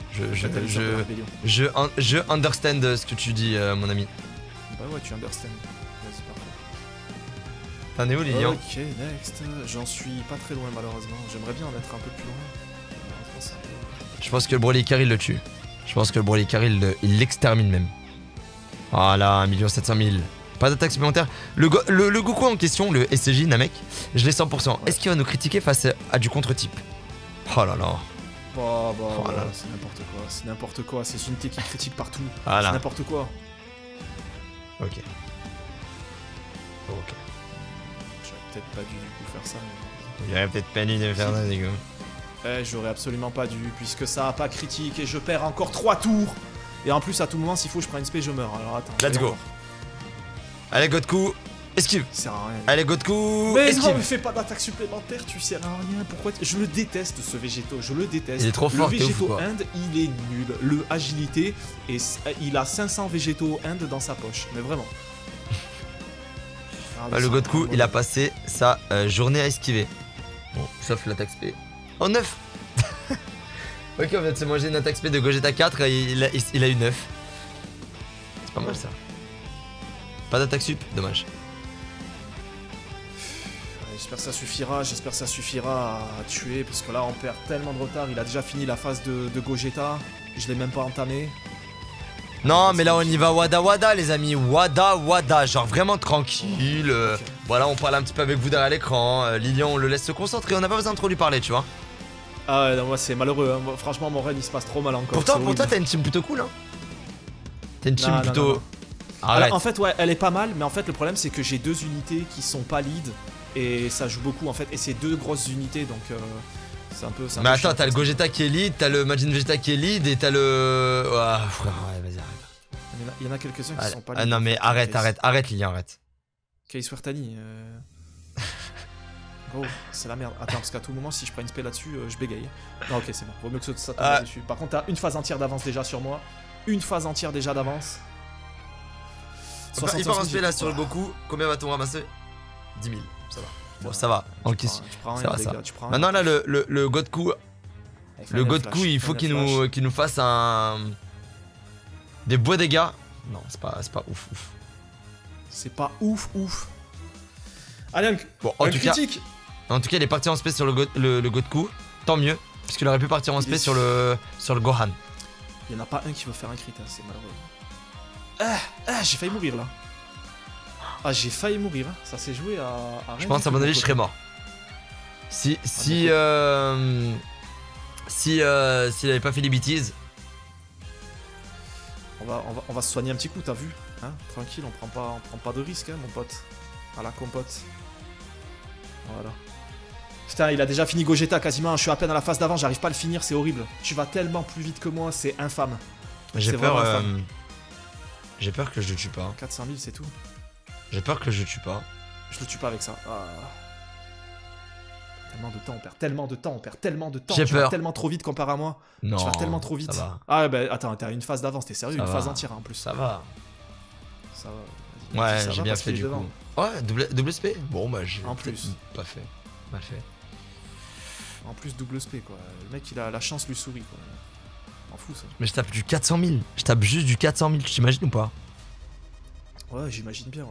Je understand ce que tu dis, mon ami. Bah ouais, tu understand. Vas-y, T'en es où, Lilian? Ok, next. J'en suis pas très loin, malheureusement. J'aimerais bien en être un peu plus loin. Malheureusement, c'est un peu- Je pense que le Brolycar il le tue. Je pense que le Brolycar il l'extermine même. Voilà, 1 700 000. Pas d'attaque supplémentaire. Le Goku en question, le SCJ Namek, je l'ai 100%. Ouais. Est-ce qu'il va nous critiquer face à du contre-type? Oh là là. Bah, Oh là là. c'est n'importe quoi. C'est n'importe quoi. C'est une unité qui critique partout. Voilà. C'est n'importe quoi. Ok. Ok. J'aurais peut-être pas dû du coup faire ça. Mais... J'aurais peut-être pas dû de faire ça, les gars. J'aurais absolument pas dû, puisque ça a pas critique et je perds encore 3 tours. Et en plus, à tout moment, s'il faut, je prends une spé, je meurs. Alors attends. Let's go. Allez, Goku, esquive. Ça sert à rien. Allez, Goku, Mais esquive. non, mais fais pas d'attaque supplémentaire, tu sers à rien. Pourquoi Je le déteste ce végéto, je le déteste. Il est trop fort, Le t'es ouf, végéto quoi. Inde, il est nul. Le agilité, et il a 500 végétaux Inde dans sa poche. Mais vraiment. Bah, le Goku, il a passé sa journée à esquiver. Bon, sauf l'attaque spé. Oh, 9. Ok, on vient de se manger une attaque spé de Gogeta 4 et il a eu 9. C'est pas mal ça. Pas d'attaque sup, dommage. J'espère que ça suffira à tuer, parce que là on perd tellement de retard. Il a déjà fini la phase de Gogeta, je l'ai même pas entamé. Non, mais là on y va Wada Wada, les amis. Wada Wada, genre vraiment tranquille. Ok. Voilà, on parle un petit peu avec vous derrière l'écran. Lilian, on le laisse se concentrer, on n'a pas besoin de trop lui parler, tu vois. Ah ouais, non, moi c'est malheureux, hein. Moi, franchement mon run il se passe trop mal encore. Pourtant, c'est horrible. t'as une team plutôt cool, hein. T'as une team Non, non, plutôt. non, non. Arrête. Alors, en fait, ouais, elle est pas mal, mais en fait, le problème c'est que j'ai 2 unités qui sont pas lead et ça joue beaucoup en fait. Et c'est 2 grosses unités donc c'est un peu. Mais attends, t'as le Gogeta qui est lead, t'as le Majin Vegeta qui est lead et t'as le. Ah, frère, ouais, vas-y, arrête. Il y en a quelques-uns qui Ah, sont pas ah lead. non, mais arrête, Lilian, arrête. Case Wertani. Gros, c'est la merde. Attends, parce qu'à tout moment, si je prends une spé là-dessus, je bégaye. Non, ok, c'est bon. Vaut mieux que ça tombe dessus. Par contre, t'as une phase entière d'avance déjà sur moi. Une phase entière déjà d'avance. Il faut rester là sur le Goku. Combien va-t-on ramasser? 10 000. Ça va. Bon, ça va. En Tu question. prends Ça rien, va, les ça. gars, tu prends Maintenant, rien. là, le Goku. Avec Le Final Goku, Flash, il faut Final Flash. qu'il nous fasse un. Des beaux dégâts. Non, c'est pas ouf. C'est pas ouf. Allez, Bon, un en tout cas, critique. il est parti en space sur le Goku. Tant mieux. Puisqu'il aurait pu partir en Il est space sur le Gohan. Il y en a pas un qui veut faire un crit, hein, c'est malheureux. J'ai failli mourir là. Ah, j'ai failli mourir. Hein. Ça s'est joué à rien. Je pense du à tout mon de avis, mon je serais côté. mort. S'il avait pas fait les bêtises. On va se soigner un petit coup, t'as vu hein. Tranquille, on prend pas de risque, hein, mon pote. À la compote. Voilà. Putain, il a déjà fini Gogeta quasiment. Je suis à peine à la phase d'avant, j'arrive pas à le finir, c'est horrible. Tu vas tellement plus vite que moi, c'est infâme. J'ai C'est peur. vraiment infâme. J'ai peur que je le tue pas. 400 000, c'est tout. J'ai peur que je le tue pas. Je le tue pas avec ça. Ah. Tellement de temps, on perd tellement de temps. J'ai Tu vas peur. tellement trop vite comparé à moi. Non. Tu vas tellement trop vite. Ça va. Ah bah attends, t'as une phase d'avance, t'es sérieux, Ça une va. phase entière en plus. Ça va. Ça va. Vas-y, Ouais, ça j'ai va bien parce fait qu'il est du devant. coup. Ouais, double SP. Bon, bah j'ai. En plus. Pas fait. Mal fait. En plus, double spé quoi. Le mec, il a la chance lui sourit quoi. M'en fous ça. Mais je tape du 400 000. Je tape juste du 400 000. Tu t'imagines ou pas? Ouais, j'imagine bien, ouais.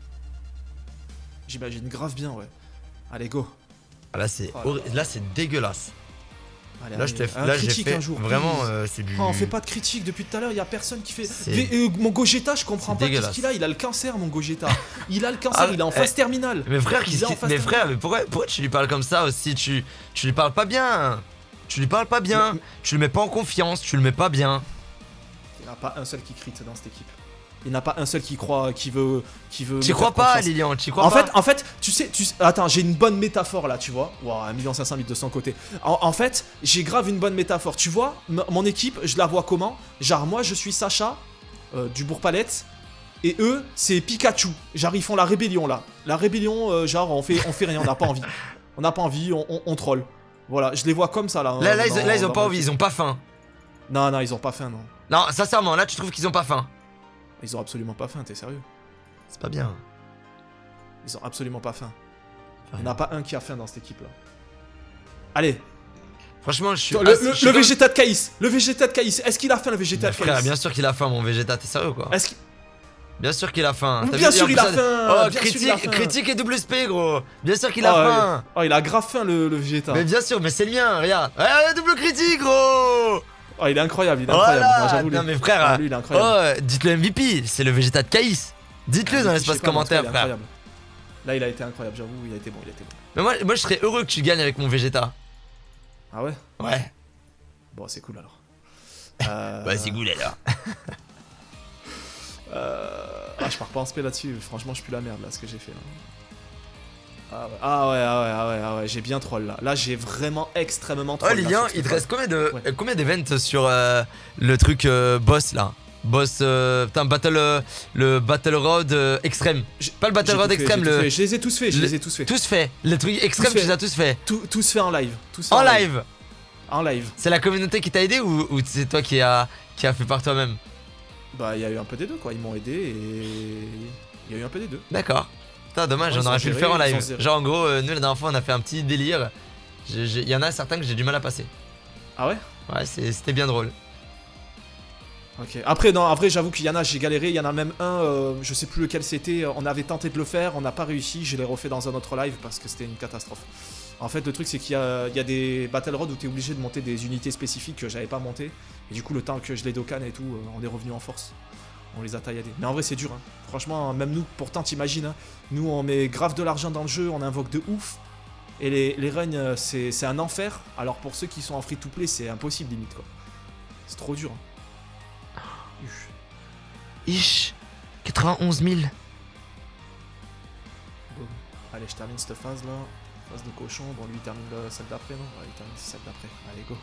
J'imagine grave bien, ouais. Allez, go. Ah, là, c'est Oh là là, c'est dégueulasse. Allez, Là, allez. Un là j'ai critique fait un jour. vraiment. please. C'est du. Oh, on fait pas de critique depuis tout à l'heure, il y a personne qui fait. C'est- Mon Gogeta, je comprends c'est pas qu'est-ce dégueulasse. qu'il a. Il a le cancer, mon Gogeta. Il a le cancer, Ah, il est en phase terminale. Mais frère, Il est en phase mais frère, mais pourquoi tu lui parles comme ça aussi? Tu lui parles pas bien. Tu lui parles pas bien. Mais- Tu le mets pas en confiance. Tu le mets pas bien. Il n'y en a pas un seul qui crit dans cette équipe. Il n'y en a pas un seul qui croit, qui veut. T'y me crois faire pas, confiance. Lilian. T'y crois En pas. fait, tu sais, attends, j'ai une bonne métaphore là, tu vois. Wow, 1 500 000 de son côté. En fait, j'ai grave une bonne métaphore. Tu vois, mon équipe, je la vois comment? Genre, moi, je suis Sacha, du Bourg-Palette, et eux, c'est Pikachu. Genre, ils font la rébellion là. La rébellion, genre, on fait rien, on n'a pas envie. On n'a pas envie, on troll. Voilà, je les vois comme ça là. hein, Là, ils ont dans pas mon envie. équipe. Ils ont pas faim. Non, ils ont pas faim, non. Non, sincèrement, là, tu trouves qu'ils ont pas faim. Ils ont absolument pas faim, t'es sérieux? C'est pas bien. Ils ont absolument pas faim. Il Ouais. n'y en a pas un qui a faim dans cette équipe là. Allez, Franchement, je suis. le Vegeta de Caïs, est-ce qu'il a faim le Vegeta Mais de frère, Caïs? bien sûr qu'il a faim, mon Vegeta. T'es sérieux quoi? Est-ce qu'il... Bien sûr qu'il a faim. Bien sûr il a faim. Oh, critique et double spé, gros. Bien sûr qu'il a faim. Oh, il a grave faim le Vegeta. Mais bien sûr, mais c'est le mien, regarde. Double critique, gros. Oh, il est incroyable, il est incroyable. Non, mais frère, lui, il est incroyable. Dites-le MVP, c'est le Vegeta de Caïs. Dites-le dans l'espace commentaire, frère. Incroyable. Là, il a été incroyable, j'avoue, il a été bon, Mais moi, je serais heureux que tu gagnes avec mon Vegeta. Ah ouais? Ouais. Bon, c'est cool alors. Bah, c'est cool alors. Je pars pas en spé là-dessus, franchement, je pue la merde là, ce que j'ai fait là. Ah ouais, j'ai bien troll là. Là, j'ai vraiment extrêmement troll. Oh, Lilian, il te reste combien d'events sur le truc boss là? Boss, putain, le Battle Road extrême. Pas le Battle Road extrême, Je les ai tous fait, Tous fait. Les trucs extrêmes, tu les as tous fait. Tous fait en live. En live. En live. C'est la communauté qui t'a aidé ou c'est toi qui a fait par toi-même? Bah, il y a eu un peu des deux quoi, ils m'ont aidé et il y a eu un peu des deux. D'accord. Putain, dommage, on aurait pu le faire en live. Genre, en gros, nous la dernière fois, on a fait un petit délire. Il y en a certains que j'ai du mal à passer. Ah ouais? Ouais, c'était bien drôle. Ok. Après, non, en vrai, j'avoue qu'il y en a, j'ai galéré. Il y en a même un, je sais plus lequel c'était. On avait tenté de le faire, on n'a pas réussi. Je l'ai refait dans un autre live parce que c'était une catastrophe. En fait, le truc, c'est qu'il y a des Battle Road où tu es obligé de monter des unités spécifiques que j'avais pas montées. Et du coup, le temps que je les dokkan et tout, on est revenu en force. On les a tailladés. Mais en vrai, c'est dur. Hein. Franchement, même nous, pourtant, t'imagines, hein, nous, on met grave de l'argent dans le jeu, on invoque de ouf. Et les runs, c'est un enfer. Alors, pour ceux qui sont en free-to-play, c'est impossible, limite, quoi. C'est trop dur. Hein. Ish 91 000. Bon. Allez, je termine cette phase là. Phase de cochon. Bon, lui il termine celle d'après, non? Ouais, il termine celle d'après. Allez, go.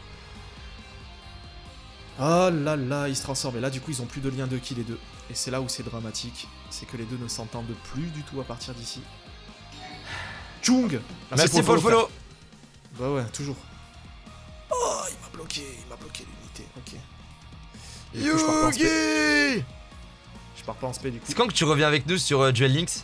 Oh là là, ils se transforment. Et là, du coup, ils ont plus de lien de ki les deux. Et c'est là où c'est dramatique. C'est que les deux ne s'entendent plus du tout à partir d'ici. Chung! Merci pour le follow. Bah ouais, toujours. Oh, il m'a bloqué l'unité. Ok. Yugi! Je pars pas en spé du coup. C'est quand que tu reviens avec nous sur Duel Links?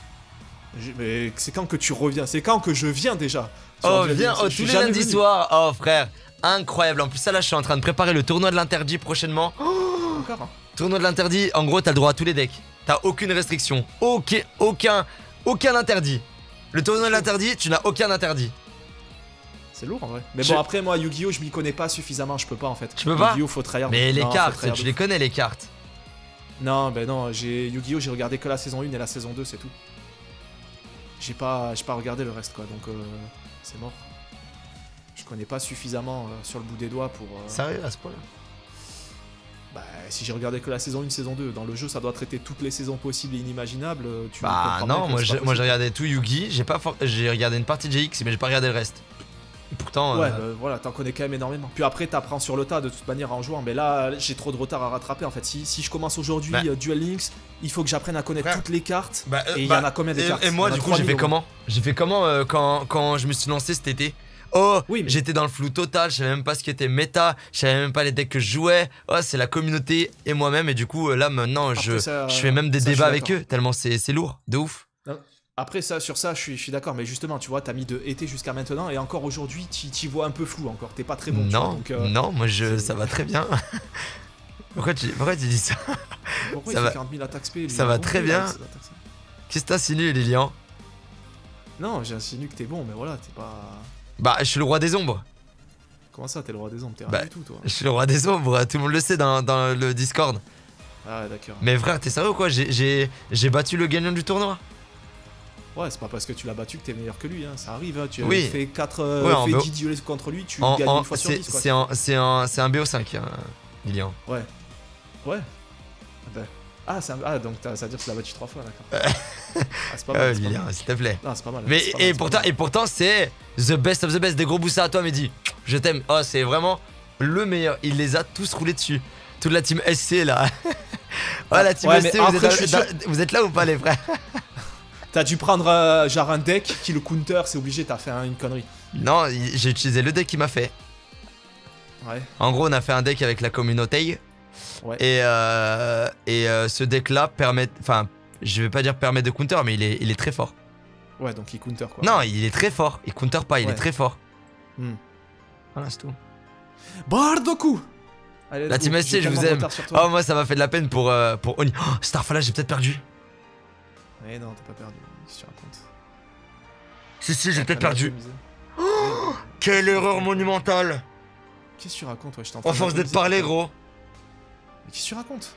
Mais c'est quand que tu reviens? C'est quand que je viens déjà? Oh, viens tous les lundis soirs. Oh frère, incroyable. En plus, ça là, je suis en train de préparer le tournoi de l'interdit prochainement. Encore? Tournoi de l'interdit, en gros, t'as le droit à tous les decks. T'as aucune restriction. Aucun interdit. Le tournoi de l'interdit, tu n'as aucun interdit. C'est lourd en vrai. Mais bon, après, moi, Yu-Gi-Oh, je m'y connais pas suffisamment, je peux pas en fait. Tu peux pas? Yu-Gi-Oh, faut tryhard. Mais les cartes, tu les connais les cartes. Non, ben non, Yu-Gi-Oh, j'ai regardé que la saison 1 et la saison 2, c'est tout. J'ai pas regardé le reste quoi, donc c'est mort. Je connais pas suffisamment sur le bout des doigts pour. Sérieux à ce point-là? Bah, si j'ai regardé que la saison 1, saison 2, dans le jeu ça doit traiter toutes les saisons possibles et inimaginables. Tu bah non, moi j'ai regardé tout Yugi, j'ai regardé une partie de GX, mais j'ai pas regardé le reste. Et pourtant. Ouais, voilà, t'en connais quand même énormément. Puis après, t'apprends sur le tas de toute manière en jouant. Mais là, j'ai trop de retard à rattraper en fait. Si je commence aujourd'hui Duel Links, il faut que j'apprenne à connaître toutes les cartes. Et il y en a combien des cartes? Et moi, du coup, j'ai fait comment? J'ai fait comment quand je me suis lancé cet été? Oh, oui, j'étais dans le flou total, je savais même pas ce qui était méta, je savais même pas les decks que je jouais. Oh, c'est la communauté et moi-même. Et du coup, là maintenant, je fais même des débats avec eux, tellement c'est lourd, de ouf. Après ça, sur ça, je suis d'accord, mais justement, tu vois, t'as mis de été jusqu'à maintenant, et encore aujourd'hui, t'y vois un peu flou encore, t'es pas très bon. Non, tu vois, donc, non, moi ça va très bien. Pourquoi tu dis ça? Pourquoi il fait 40 000 attaques spé? Ça va très bien. Qu'est-ce que t'insinues, Lilian? Non, j'insinue que t'es bon, mais voilà, t'es pas... Bah, je suis le roi des ombres. Comment ça, t'es le roi des ombres? T'es rien du tout, toi. Je suis le roi des ombres, tout le monde le sait dans le Discord. Ah, d'accord. Mais frère, t'es sérieux ou quoi? J'ai battu le gagnant du tournoi. Ouais, c'est pas parce que tu l'as battu que t'es meilleur que lui, hein. Ça arrive, hein. Tu as fait 10 duels contre lui, tu gagnes une fois sur 10, quoi. C'est un BO5, hein, Lilian. Ouais. Ouais. Ah, donc ça veut dire que tu l'as battu 3 fois, d'accord. C'est pas mal. Lilian, s'il te plaît. Non, c'est pas mal. Mais pourtant, c'est the best of the best. Des gros boosts à toi, Mehdi. Je t'aime. Oh, c'est vraiment le meilleur. Il les a tous roulés dessus. Toute la team SC, là. Oh, la team SC, vous êtes là ou pas, les frères? T'as dû prendre genre un deck qui le counter, c'est obligé, t'as fait une connerie. Non, j'ai utilisé le deck qu'il m'a fait. Ouais. En gros, on a fait un deck avec la communauté. Ouais. Et ce deck là permet, enfin, je vais pas dire permet de counter, mais il est très fort. Ouais, donc il counter quoi. Non, il est très fort. Il counter pas, il est très fort. Voilà, c'est tout. Bardoku. Allez, La let's team go. SC, J'ai je vous tellement de aime. retard sur toi. Oh, moi, ça m'a fait de la peine pour Oni. Oh, Starfall, j'ai peut-être perdu. Mais non, t'as pas perdu. Qu'est-ce que tu racontes? Si, j'ai peut-être T'as perdu. atomisé. Quelle erreur monumentale. Qu'est-ce que tu racontes? Ouais, je t'en En force d'être parlé, gros. Mais qu'est-ce que tu racontes?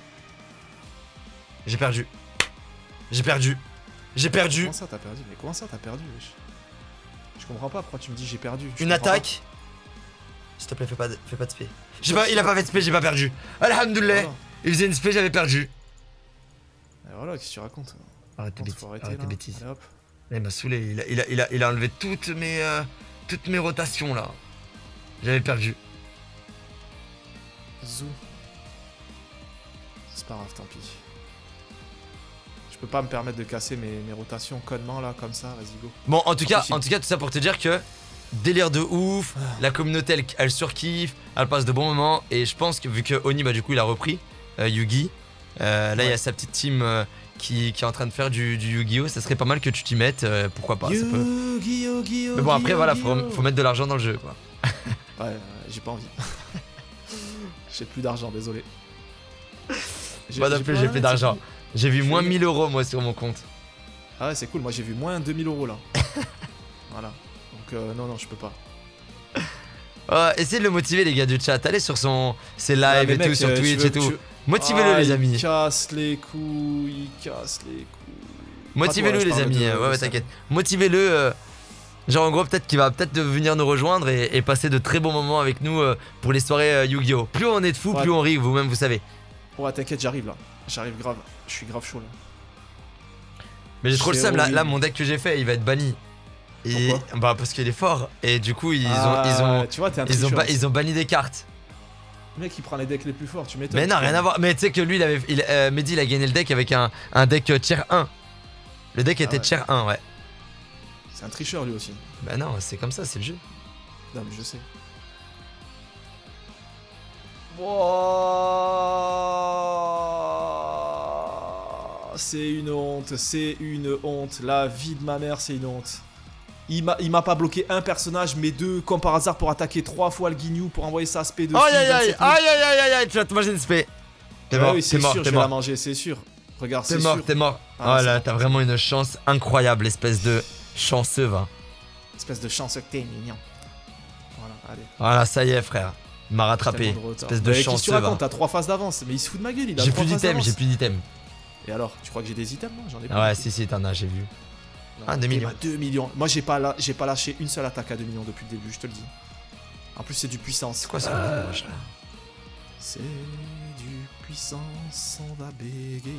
J'ai perdu. J'ai perdu. J'ai perdu. Comment ça t'as perdu? Mais comment ça t'as perdu, wesh? Je comprends pas pourquoi tu me dis j'ai perdu. Je Une comprends attaque. S'il te plaît, fais pas de spé. Il a pas fait de spé, j'ai pas perdu. Alhamdoulilah. Voilà. Il faisait une spé, j'avais perdu. pas. Et voilà, qu'est-ce que tu racontes? Arrête tes Faut bêtises. arrêter, Arrête tes là. bêtises. Allez, hop. Là, il m'a saoulé. Il a enlevé toutes mes rotations là. J'avais perdu. Zou. C'est pas grave, tant pis. Je peux pas me permettre de casser mes rotations connement là, comme ça, vas-y go. Bon, en tout cas, Impossible. tout ça pour te dire que délire de ouf, la communauté elle surkiffe, elle passe de bons moments et je pense que vu que Oni bah du coup il a repris Yugi, là il y a sa petite team qui est en train de faire du Yu-Gi-Oh, ça serait pas mal que tu t'y mettes, pourquoi pas, ça peut. Yu-Gi-Oh, Mais bon après voilà, faut mettre de l'argent dans le jeu quoi. Ouais, j'ai pas envie. J'ai plus d'argent, désolé. Moi non plus j'ai plus d'argent. J'ai vu moins 1000 € moi sur mon compte. Ah ouais, c'est cool, moi j'ai vu moins 2000 € là. Voilà. Donc non, je peux pas. Essayez de le motiver les gars du chat, allez sur ses lives Ah, mais et mec, tout sur tu Twitch veux et que tout. tu- Motivez-le Ah, les amis. Il casse les couilles, Motivez-le Pas toi, les je parle amis, de- ouais de t'inquiète. Motivez-le, genre en gros peut-être qu'il va peut-être venir nous rejoindre et passer de très bons moments avec nous pour les soirées Yu-Gi-Oh. Plus on est de fous, Ouais. plus on rit, vous-même vous savez. Ouais, t'inquiète, j'arrive là. J'arrive grave. Je suis grave chaud là. Mais j'ai trop le C'est seum, là, horrible. mon deck que j'ai fait il va être banni. Et, Pourquoi bah parce qu'il est fort et du coup ils Ah, tu vois, t'es un tricheur. ils ont banni des cartes. Le mec il prend les decks les plus forts, tu m'étonnes. Mais non, rien à voir. Mais tu sais que lui, Mehdi, il a gagné le deck avec un deck tier 1. Le deck était ouais. tier 1, ouais. C'est un tricheur lui aussi. Bah non, c'est comme ça, c'est le jeu. Non mais je sais. C'est une honte, c'est une honte. La vie de ma mère, c'est une honte. Il m'a pas bloqué un personnage, mais deux, comme par hasard, pour attaquer 3 fois le Guignou, pour envoyer sa spé dessus. Aïe aïe aïe, 27 000. aïe aïe aïe aïe aïe, tu vas te manger une spé. T'es Ouais, mort, oui, t'es c'est mort, sûr, t'es je vais la mort. manger, c'est sûr. Regarde, T'es c'est mort, sûr. t'es mort. Ah, Oh là, c'est t'as bon. vraiment une chance incroyable, espèce de chanceux, va. Espèce de chance que t'es mignon. Voilà, allez. Voilà, ça y est, frère. Il m'a rattrapé. Tellement de retard. Espèce de Mais qu'est-ce que tu chanceux, va. racontes? T'as 3 phases d'avance. Mais il se fout de ma gueule, il a J'ai 3 plus phases d'items, d'avance. j'ai plus d'items. Et alors, tu crois que j'ai des items? Moi, j'en ai Ah ouais, pas. si, t'en as, j'ai vu. Non, Ah, 2 millions. 2 millions. Moi, j'ai pas lâché une seule attaque à 2 millions depuis le début, je te le dis. En plus, c'est du puissance. C'est quoi ça wesh, là? C'est du puissance, on va bégayer.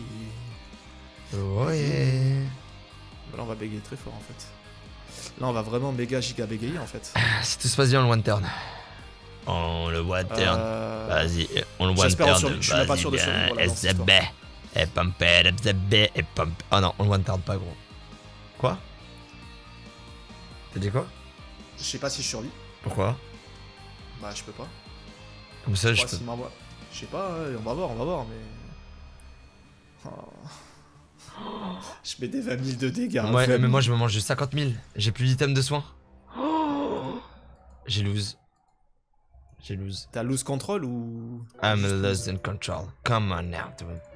Ouais. Là, on va bégayer très fort en fait. Là, on va vraiment méga giga bégayer en fait. Si tout se passe bien, on le one turn. On le one turn. Vas-y, on le one J'espère turn. sur lui, je suis même pas sûr de survivre, là, dans cette SB. Et pumper, SB, et pump. Oh non, on le one turn pas, gros. Quoi? T'as dit quoi? Je sais pas si je survis. Pourquoi? Bah, je peux pas. Comme ça, je Ouais, peux. s'il m'envoie. Je sais pas, on va voir, mais. Oh. Je mets des 20 000 de dégâts. Ouais, 20 000. mais moi, je me mange de 50 000. J'ai plus d'items de soins. J'ai lose. J'ai lose. T'as lose control ou. I'm lost in control. Come on now.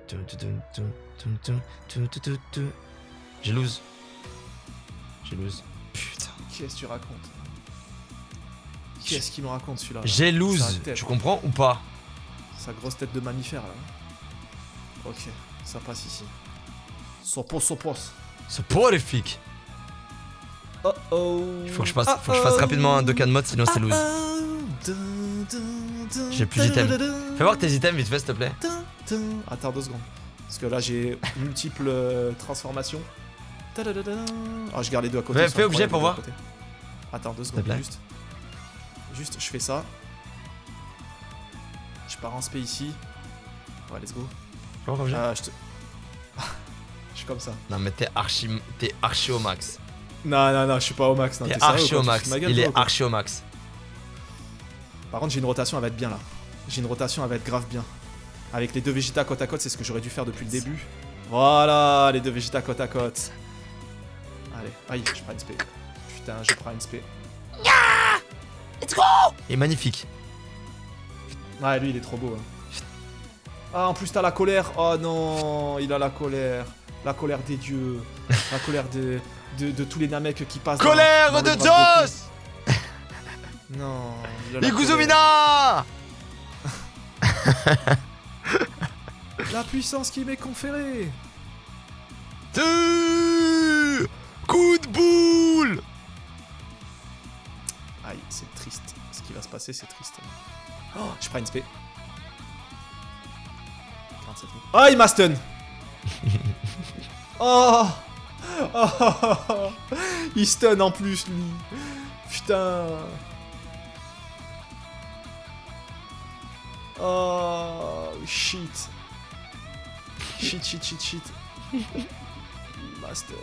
J'ai lose. J'ai lose. Putain. Qu'est-ce que tu racontes? Qu'est-ce qu'il me raconte celui-là? J'ai Sa lose. tête. Tu comprends ou pas? Sa grosse tête de mammifère là. Ok, ça passe ici. Sopos. C'est prolifique. Oh oh. Il faut que je fasse rapidement un 2K de mode, sinon c'est lose. J'ai plus d'items. Fais voir tes items vite fait, s'il te plaît. Attends 2 secondes. Parce que là j'ai multiples transformations. Ah, je garde les deux à côté. Fais ils sont objet incroyables, pour les deux voir. à côté. Attends 2 te secondes, plaît. juste je fais ça. Je pars en spé ici. Ouais, let's go. Ah, je suis comme ça. Non mais t'es archi au max. Non, je suis pas au max. Non, T'es t'es sérieux, archi quoi, au tu te max. fous de ma gueule, Il toi, est ou quoi? archi au max. Par contre, j'ai une rotation, elle va être bien là. J'ai une rotation, elle va être grave bien. Avec les 2 Vegeta côte à côte, c'est ce que j'aurais dû faire depuis le début. Voilà, les 2 Vegeta côte à côte. Allez, aïe, je prends une spé. Putain, je prends une spé. Il est magnifique. Ouais, lui, il est trop beau. Hein. Ah, en plus, t'as la colère. Oh non, il a la colère. La colère des dieux. La colère de tous les Namek qui passent. Colère dans de le bras Zeus. Non. Il a la Ikuzumina. La puissance qui m'est conférée. Coup de boule. Aïe, c'est triste. Ce qui va se passer, c'est triste. Oh, je prends une spé. 47 000. Oh, il m'a stun. Oh. Oh. Il stun en plus, lui. Putain. Oh, shit. Shit. Il m'a stun.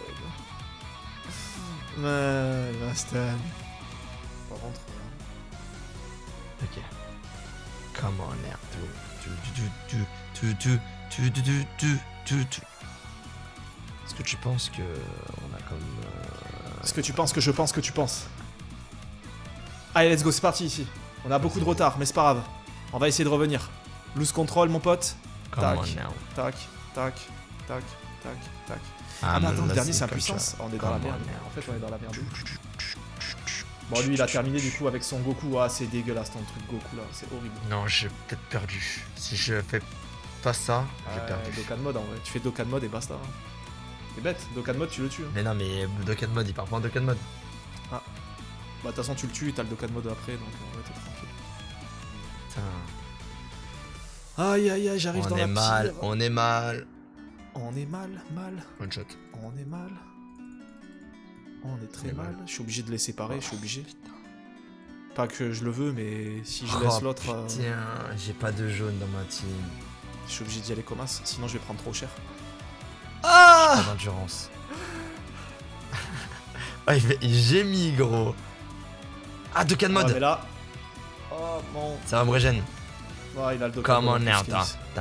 Il m'a stun. On rentre. Ok. Come on, air. Est-ce que tu penses que on a comme... Est-ce que tu penses que je pense que tu penses? Allez, let's go, c'est parti ici. On a beaucoup de retard, mais c'est pas grave. On va essayer de revenir. Lose control, mon pote. Tac, tac, tac, tac, tac, tac. Ah, mais attends, le dernier, c'est impuissance. On est dans la merde. En fait, on est dans la merde. Bon, lui, il a terminé du coup avec son Goku. Ah, c'est dégueulasse ton truc Goku là, c'est horrible. Non, j'ai peut-être perdu. Si je fais pas ça, j'ai perdu. Dokkan mode en vrai. Tu fais Dokkan mode et basta. T'es bête, Dokkan mode, tu le tues. Mais non, mais Dokkan mode, il part pas en Dokkan mode. Ah. Bah, de toute façon, tu le tues, t'as le Dokkan mode après, donc on va être tranquille. Putain. Aïe aïe aïe, j'arrive dans la pire. On est mal. On est mal. One shot. On est mal. On est très mal. Je suis obligé de les séparer, je suis obligé. Pas que je le veux, mais si je laisse l'autre... Tiens, j'ai pas de jaune dans ma team. Je suis obligé d'y aller comme as, sinon je vais prendre trop cher. Ah, pas d'endurance. Ah, il gémit, gros. Ah, Dokkan mode. Mais là... Oh mon... Ça va me régène. Oh, il a le Dokkan Come on, now.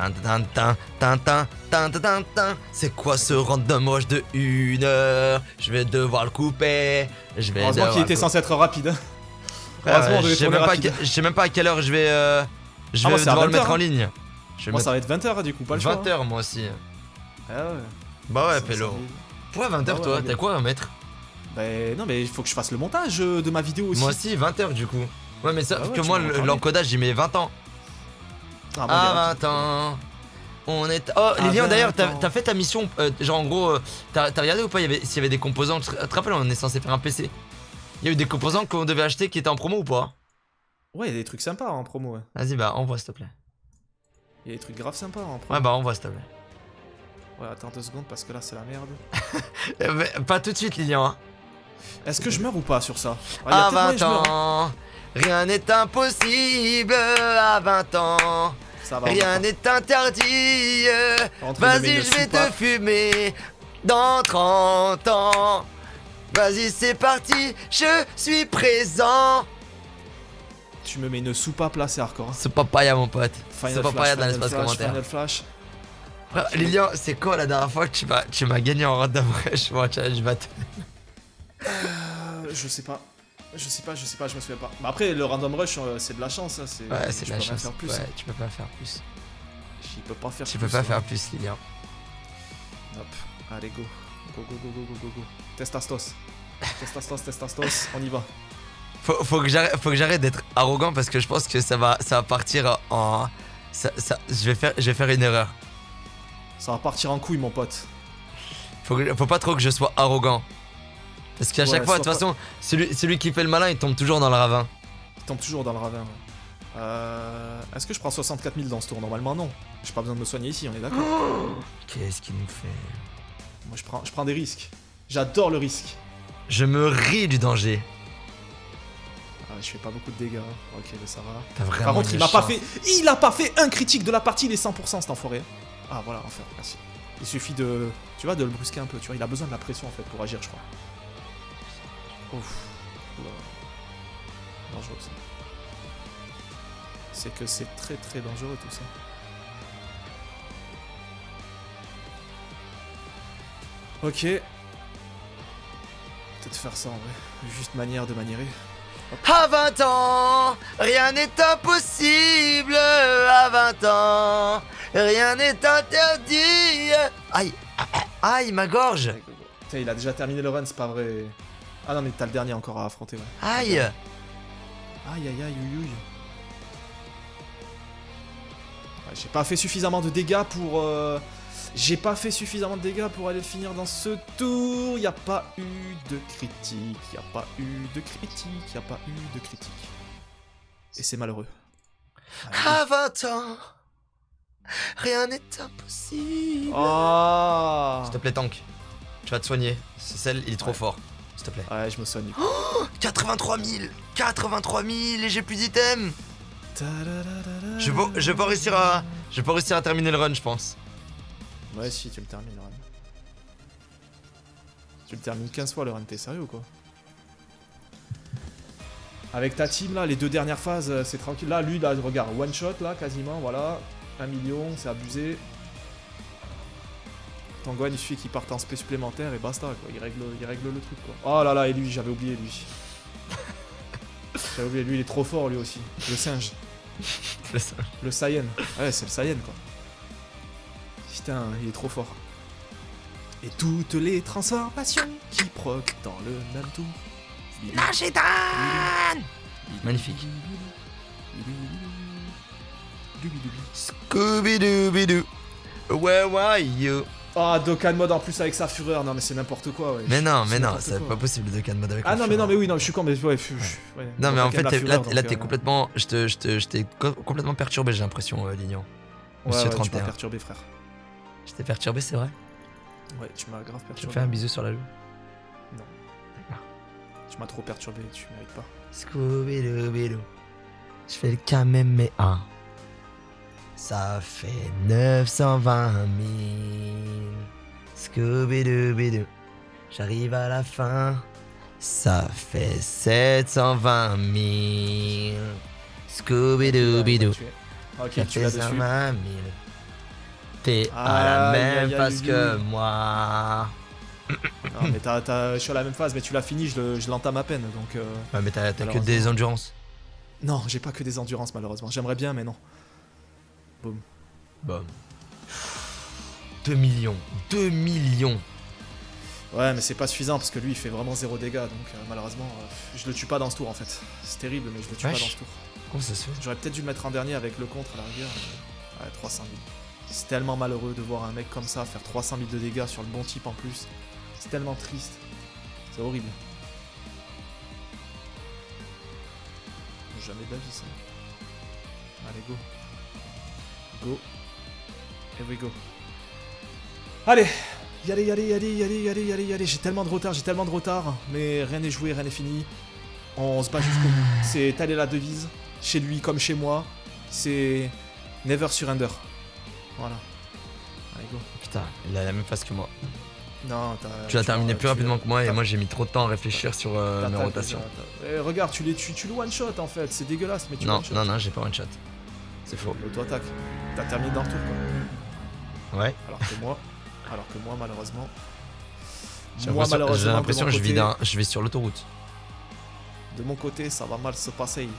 C'est quoi ce random rush de 1 heure? Je vais devoir le couper. Heureusement qu'il était censé être rapide. Heureusement, on devait tourner rapide. Je sais même pas à quelle heure je vais devoir le mettre en ligne. Moi, ça va être 20h du coup, pas le choix. 20h, moi aussi. Ah ouais. Bah ouais, Pélo. Pourquoi 20h, toi? T'as quoi à mettre? Bah non, mais il faut que je fasse le montage de ma vidéo aussi. Moi aussi, 20h du coup. Ouais, mais ça, que moi, l'encodage, j'y mets 20 ans. Ah, 20 ans. On est... Oh, Lilian, d'ailleurs, t'as fait ta mission, genre en gros, t'as regardé ou pas s'il y avait des composants? Tu te rappelles, on est censé faire un PC. Il y a eu des composants qu'on devait acheter qui étaient en promo ou pas? Ouais, il y a des trucs sympas en promo, ouais. Vas-y, bah envoie s'il te plaît. Il y a des trucs grave sympas en promo. Ouais, bah envoie s'il te plaît. Ouais, attends 2 secondes parce que là c'est la merde. Pas tout de suite, Lilian. Hein. Est-ce que je meurs ou pas sur ça? À 20 ans, rien n'est impossible à 20 ans. Rien n'est interdit. Vas-y, je vais te fumer dans 30 ans. Vas-y, c'est parti, je suis présent. Tu me mets une soupape là, c'est hardcore. C'est papaya, mon pote. C'est papaya dans l'espace commentaire. Final Flash. Frère, Lilian, c'est quoi la dernière fois que tu m'as gagné en random rush pour un challenge battle? Je sais pas, je me souviens pas. Mais après, le random rush, c'est de la chance. Hein, ouais, c'est de la chance. Plus, ouais, hein. tu peux pas faire plus. Tu peux pas faire plus. Tu peux pas faire plus, Lilian. Hop, allez, go. Go. Testastos, on y va. Faut que j'arrête d'être arrogant parce que je pense que ça va partir en... je vais faire une erreur. Ça va partir en couille, mon pote. Faut pas trop que je sois arrogant. Parce qu'à chaque fois, de toute façon, celui qui fait le malin, il tombe toujours dans le ravin. Il tombe toujours dans le ravin, ouais. Est-ce que je prends 64 000 dans ce tour? Normalement, non. J'ai pas besoin de me soigner ici, on est d'accord. Qu'est-ce qu'il nous fait? Moi, je prends des risques. J'adore le risque. Je me ris du danger. Ah, je fais pas beaucoup de dégâts. Hein. Ok, mais ça va. T'as vraiment Par contre, il a pas fait un critique de la partie, il est 100% cet enfoiré. Ah, voilà, enfin, merci. Il suffit de, tu vois, de le brusquer un peu, tu vois. Il a besoin de la pression, en fait, pour agir, je crois. Ouf. Oula. Dangereux, ça. C'est que c'est très très dangereux, tout ça. Ok. Peut-être faire ça, en vrai. Juste manière de maniérer. À 20 ans, rien n'est impossible. À 20 ans, rien n'est interdit. Aïe, aïe, ma gorge. Putain, il a déjà terminé le run, c'est pas vrai. Ah non, mais t'as le dernier encore à affronter, ouais. Aïe. Aïe, aïe, aïe, ouïe, ouïe. Ouais, j'ai pas fait suffisamment de dégâts pour... J'ai pas fait suffisamment de dégâts pour aller le finir dans ce tour. Y a pas eu de critique. Y a pas eu de critique. Y a pas eu de critique. Et c'est malheureux. À 20 ans, rien n'est impossible. Oh. S'il te plaît, tank. Tu vas te soigner. Ce sel, il est trop fort. S'il te plaît. Ouais, je me soigne. 83 000. 83 000 et j'ai plus d'items. Je vais pas réussir à terminer le run, je pense. Ouais, si, tu le termines le run. Tu le termines 15 fois le run, t'es sérieux ou quoi? Avec ta team là, les 2 dernières phases, c'est tranquille. Là, lui, là, regarde, one shot là, quasiment, voilà. 1 million, c'est abusé. Tangoan, il suffit qu'il parte en spé supplémentaire et basta quoi. Il règle le truc quoi. Oh là là, et lui, j'avais oublié lui. J'avais oublié, lui, il est trop fort lui aussi. Le singe. Le Saiyan. Ouais, c'est le Saiyan quoi. Putain, il est trop fort. Et toutes les transformations qui proc dans le même tour. Nagetan. Magnifique. Scooby-Doo-Bidoo. Where were you? Ah, Dokkan mode en plus avec sa fureur. Non, mais c'est n'importe quoi, ouais. Mais non, c'est pas possible de Dokkan mode avec. Ah non, mais non, mais oui, non, je suis con, mais ouais. Non, mais en fait, là, t'es complètement. Je t'ai complètement perturbé, j'ai l'impression, Lignon. Ouais, tu m'as perturbé, frère. Je t'ai perturbé, c'est vrai? Ouais, tu m'as grave perturbé. Tu me fais un bisou sur la joue? Non. Tu m'as trop perturbé, tu mérites pas. Scooby-Doo-Bidoo. Je fais le Kamehameha. Ça fait 920 000. Scooby-Doo-Bidoo. J'arrive à la fin. Ça fait 720 000. Scooby-Doo-Bidoo. Ok, tu l'as dessus. T'es à la même phase que moi. Non, mais je suis à la même phase, mais tu l'as fini, je l'entame à peine, donc... Ouais, mais t'as que des endurances. Non, j'ai pas que des endurances, malheureusement. J'aimerais bien, mais non. Boum. Boum. 2 millions. 2 millions. Ouais, mais c'est pas suffisant, parce que lui, il fait vraiment 0 dégâts, donc malheureusement, je le tue pas dans ce tour, en fait. C'est terrible, mais je le tue pas dans ce tour. Comment ça se fait? J'aurais peut-être dû le mettre en dernier avec le contre, à la rigueur. Ouais, 300 000. C'est tellement malheureux de voir un mec comme ça faire 300 000 de dégâts sur le bon type en plus. C'est tellement triste. C'est horrible. Jamais d'avis ça. Allez, go. Go. Here we go. Allez. Y aller. J'ai tellement de retard, mais rien n'est joué, rien n'est fini. On se bat jusqu'au bout. C'est telle est la devise. Chez lui comme chez moi. C'est never surrender. Voilà. Allez, go. Putain, il a la même phase que moi. Non, tu l'as terminé plus rapidement que moi et moi j'ai mis trop de temps à réfléchir sur mes rotations. Regarde, tu le one shot en fait, c'est dégueulasse, mais tu non, one shot. Non, j'ai pas one shot. C'est faux. Auto-attaque. T'as terminé dans le tour quoi. Ouais. Alors que moi malheureusement. J'ai l'impression que je vais sur l'autoroute. De mon côté, ça va mal se passer.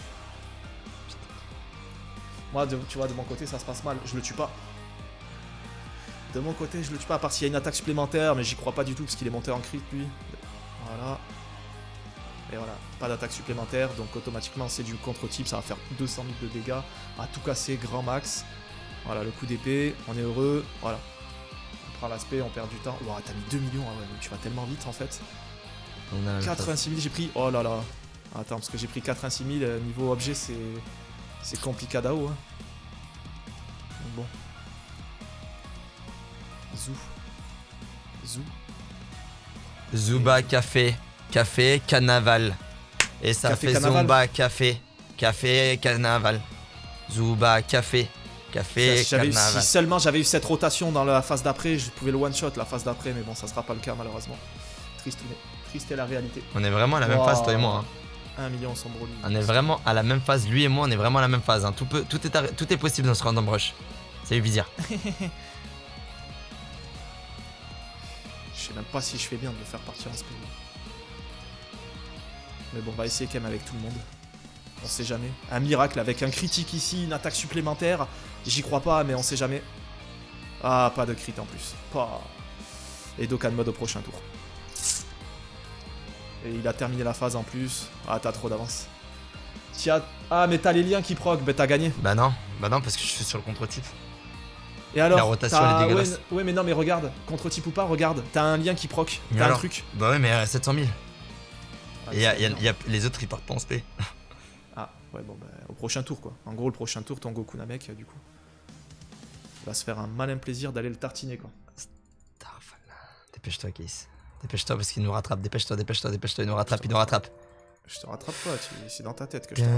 Moi, tu vois, de mon côté, ça se passe mal. Je le tue pas. De mon côté, je le tue pas, à part s'il y a une attaque supplémentaire, mais j'y crois pas du tout parce qu'il est monté en crit lui. Voilà. Et voilà, pas d'attaque supplémentaire, donc automatiquement c'est du contre-type, ça va faire 200 000 de dégâts. À tout casser, grand max. Voilà, le coup d'épée, on est heureux. Voilà. On prend l'aspect, on perd du temps. Ouah, t'as mis 2 millions, ah ouais, donc tu vas tellement vite en fait. 86 000, j'ai pris. Oh là là. Attends, parce que j'ai pris 86 000, niveau objet, c'est complicadao. Hein. Donc bon. Zumba café, café carnaval. Et ça café, fait carnaval. Zumba café, café carnaval. Zumba café, café carnaval. Si seulement j'avais eu cette rotation dans la phase d'après, je pouvais le one shot la phase d'après, mais bon, ça sera pas le cas malheureusement. Triste est la réalité. On est vraiment à la même phase, toi et moi. Hein. 1 million son broli. On est vraiment à la même phase, lui et moi, on est vraiment à la même phase. Hein. Tout est possible dans ce random rush. Salut Vizir. Je sais même pas si je fais bien de le faire partir en spé. Mais bon, on va essayer quand même avec tout le monde. On sait jamais. Un miracle avec un critique ici, une attaque supplémentaire. J'y crois pas, mais on sait jamais. Ah, pas de crit en plus. Pas... Et Dokkan mode au prochain tour. Et il a terminé la phase en plus. Ah, t'as trop d'avance. Ah, mais t'as les liens qui proc. Bah, t'as gagné. Bah non, parce que je suis sur le contre-type. Et alors, la rotation elle est dégueulasse. Ouais, mais non, mais regarde. Contre-type ou pas, regarde. T'as un lien qui proc. T'as un truc. Bah ouais, mais 700 000. Ah, et y a les autres ils partent pas en spé. Ah, ouais, bon, bah, au prochain tour quoi. En gros, le prochain tour, ton Goku Namek, du coup, va se faire un malin plaisir d'aller le tartiner quoi. Dépêche-toi, Case. Dépêche-toi parce qu'il nous rattrape. Dépêche-toi, il nous rattrape, Je te rattrape pas, c'est dans ta tête que je te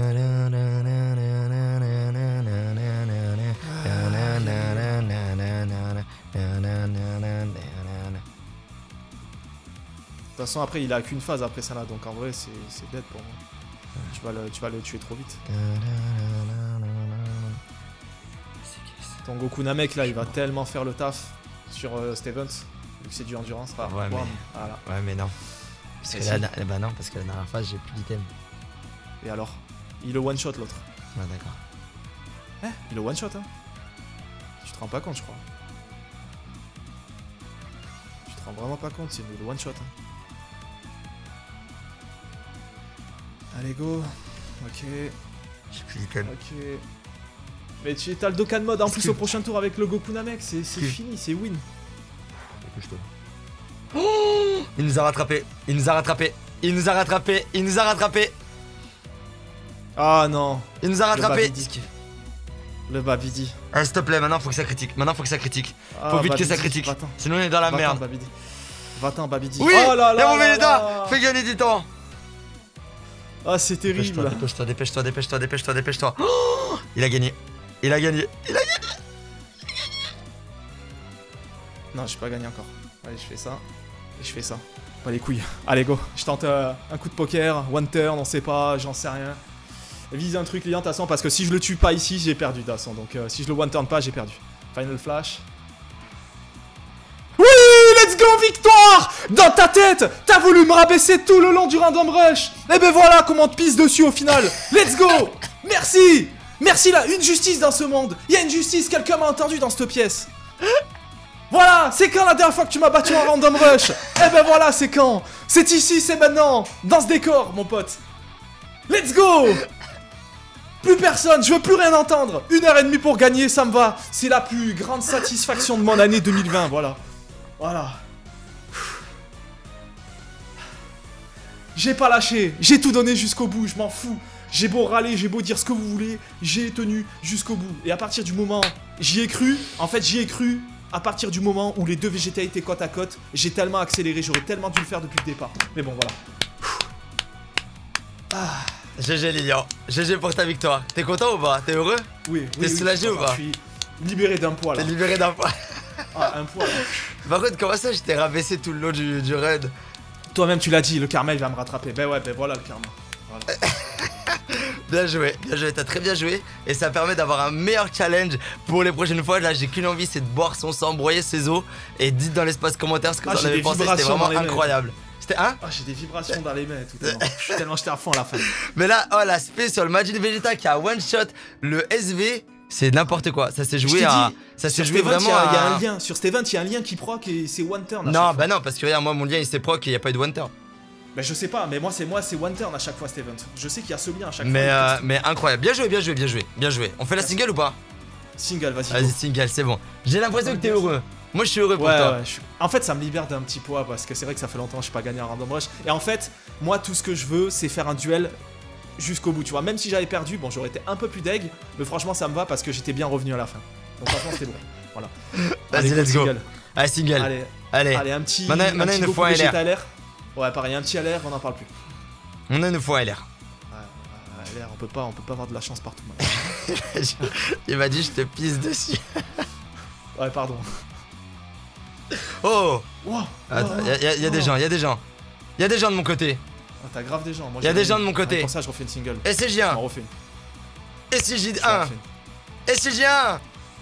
De toute façon, après, il a qu'une phase après ça là, donc en vrai, c'est dead pour moi. Tu vas le tuer trop vite. Ton Goku Namek là, il va tellement faire le taf sur Stevens, vu que c'est du endurance. Ah, ouais, voilà. Ouais, mais non. Parce que bah non, parce que la dernière phase, j'ai plus d'item. Et alors? Il le one shot l'autre. Ouais, d'accord. Il le one shot, hein? Tu te rends pas compte, je crois. Tu te rends vraiment pas compte, c'est le one shot. Hein. Allez, go. Ok. J'ai plus d'item. Ok. Mais t'as le Dokkan mode en plus au prochain tour avec le Goku Namek, c'est fini, c'est win. Oh, il nous a rattrapé. Ah non. Il nous a rattrapé. Le Babidi. Ah, s'il te plaît, maintenant faut que ça critique. Ah, Faut vite Babidi, que ça critique. va-t'en. Sinon on est dans la merde. Va-t'en, Babidi. Oui, oh là là, mon là Vegeta, là. fais gagner du temps. Ah, c'est terrible. Dépêche-toi. Oh, il a gagné. Non, j'ai pas gagné encore. Allez, je fais ça. Et je fais ça. Pas les couilles. Allez, go. Je tente un coup de poker, one turn, on sait pas, j'en sais rien. Vise un truc liant, de toute façon, parce que si je le tue pas ici, j'ai perdu, de toute façon. Donc, si je le one turn pas, j'ai perdu. Final flash. Oui, let's go, victoire! Dans ta tête, t'as voulu me rabaisser tout le long du random rush. Et ben voilà comment on te pisse dessus au final. Let's go! Merci! Merci là, une justice dans ce monde. Il y a une justice, quelqu'un m'a entendu dans cette pièce. Voilà, c'est quand la dernière fois que tu m'as battu en random rush? Eh ben voilà, c'est quand? C'est ici, c'est maintenant, dans ce décor, mon pote. Let's go! Plus personne, je veux plus rien entendre. 1h30 pour gagner, ça me va. C'est la plus grande satisfaction de mon année 2020, voilà. Voilà. J'ai pas lâché, j'ai tout donné jusqu'au bout, je m'en fous. J'ai beau râler, j'ai beau dire ce que vous voulez, j'ai tenu jusqu'au bout. Et à partir du moment, j'y ai cru, à partir du moment où les deux Vegeta étaient côte à côte, j'ai tellement accéléré, j'aurais tellement dû le faire depuis le départ. Mais bon, voilà. Ah. GG Lilian, GG pour ta victoire. T'es content ou pas? T'es heureux? Oui. T'es soulagé ou pas? Je suis libéré d'un poids là. T'es libéré d'un poids. Ah, un poids là. Par contre, comment ça, je t'ai rabaissé tout le long du raid? Toi-même, tu l'as dit, le karma il va me rattraper. Ben ouais, ben voilà le karma. Voilà. Bien joué, t'as très bien joué. Et ça permet d'avoir un meilleur challenge pour les prochaines fois. Là, j'ai qu'une envie, c'est de boire son sang, broyer ses os. Et dites dans l'espace commentaire ce que vous en avez pensé, c'était vraiment incroyable. C'était un? Ah, j'ai des vibrations dans les mains tout à l'heure. Je suis tellement jeté à fond à la fin. Mais là, oh l'aspect sur le Majin Vegeta qui a one shot le SV, c'est n'importe quoi. Ça s'est joué à. Ça s'est joué vraiment à. Il y a un lien. Sur Steven, il y a un lien qui proc et c'est one turn. Non, bah non, parce que regarde, moi mon lien il s'est proc et il n'y a pas eu de one turn. Bah je sais pas, mais moi c'est one turn à chaque fois Steven. Je sais qu'il y a ce lien à chaque fois. Mais incroyable, bien joué. On fait la single ou pas? Single, vas-y. Vas-y, single, c'est bon. J'ai l'impression que t'es heureux. Moi je suis heureux pour toi. Ouais, en fait ça me libère d'un petit poids parce que c'est vrai que ça fait longtemps que je n'ai pas gagné un random rush. Et en fait, moi tout ce que je veux c'est faire un duel jusqu'au bout, tu vois. Même si j'avais perdu, bon j'aurais été un peu plus deg, mais franchement ça me va parce que j'étais bien revenu à la fin. Donc franchement c'était bon. Voilà. Vas-y, let's go. Allez, single. Allez, un petit. Maintenant une fois LR. Ouais, pareil, un petit LR, on n'en parle plus. On a une fois LR. Ouais, LR, on peut pas avoir de la chance partout. Il m'a dit je te pisse dessus. Ouais, pardon. Oh! Wow. Attends, y a des gens. Y a des gens de mon côté. Ah, t'as grave des gens. Moi, y a des gens de mon côté. Pour ça, je refais une single. SCJ1. On refait une. SCJ1. SCJ1.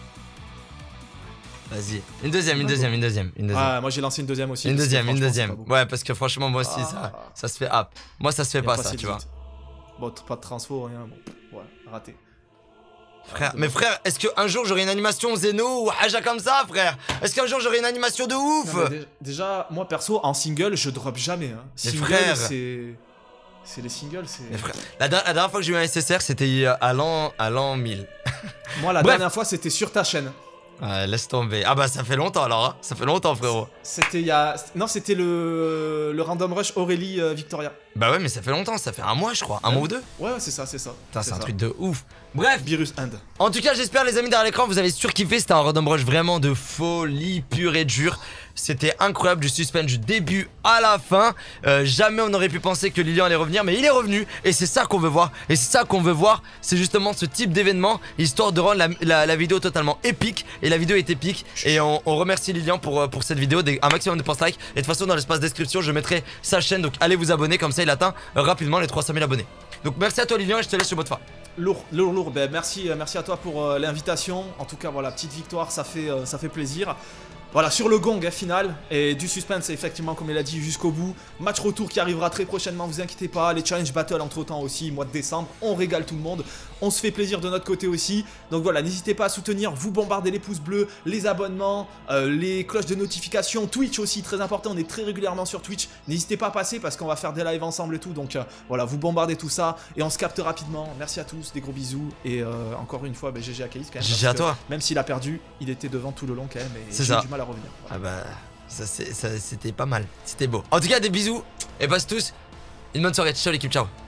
Vas-y. Une deuxième. Ah, moi j'ai lancé une deuxième aussi. Une deuxième. Ouais, parce que franchement, moi aussi, ça se fait hop. Moi, ça se fait pas, ça, tu vois. Bon, pas de transfo, rien. Bon, ouais, raté. Frère, mais frère, est-ce qu'un jour j'aurai une animation Zeno ou Haja comme ça, frère? Est-ce qu'un jour j'aurai une animation de ouf? Non, déjà, moi perso, en single, je drop jamais. Hein. Single, c'est les singles, c'est... Mais frère, la dernière fois que j'ai eu un SSR, c'était à l'an 1000. Moi, la dernière fois, c'était sur ta chaîne. Laisse tomber. Ah bah ça fait longtemps alors, hein. Ça fait longtemps, frérot. C'était il y a... Non, c'était le Random Rush Aurélie Victoria. Bah ouais, mais ça fait longtemps, ça fait un mois je crois, un mois ou deux. Ouais, c'est ça. Putain, c'est un truc de ouf. Bref, Virus End. En tout cas, j'espère les amis derrière l'écran, vous avez surkiffé. C'était un Random Rush vraiment de folie pure et dure. C'était incroyable, du suspense du début à la fin. Jamais on aurait pu penser que Lilian allait revenir, mais il est revenu. Et c'est ça qu'on veut voir. Et c'est ça qu'on veut voir. C'est justement ce type d'événement, histoire de rendre la vidéo totalement épique. Et la vidéo est épique. Et on remercie Lilian pour cette vidéo. Un maximum de pouces like. Et de toute façon, dans l'espace description, je mettrai sa chaîne. Donc allez vous abonner, comme ça il atteint rapidement les 300 000 abonnés. Donc merci à toi Lilian et je te laisse sur mode fin. Lourd. Ben, merci à toi pour l'invitation. En tout cas, voilà, petite victoire, ça fait plaisir. Voilà, sur le gong final, et du suspense effectivement comme il a dit jusqu'au bout. Match retour qui arrivera très prochainement, vous inquiétez pas. Les challenge battle entre temps aussi, mois de décembre, on régale tout le monde. On se fait plaisir de notre côté aussi. Donc voilà, n'hésitez pas à soutenir, vous bombardez les pouces bleus, les abonnements, les cloches de notification, Twitch aussi, très important, on est très régulièrement sur Twitch. N'hésitez pas à passer parce qu'on va faire des lives ensemble et tout. Donc voilà, vous bombardez tout ça et on se capte rapidement. Merci à tous, des gros bisous. Et encore une fois, ben, GG à Kaïs quand même. GG à toi. Même s'il a perdu, il était devant tout le long quand même. C'est ça. Du mal à revenir. Voilà. Ah bah, c'était pas mal, c'était beau. En tout cas, des bisous et passe tous une bonne soirée. Ciao l'équipe, ciao.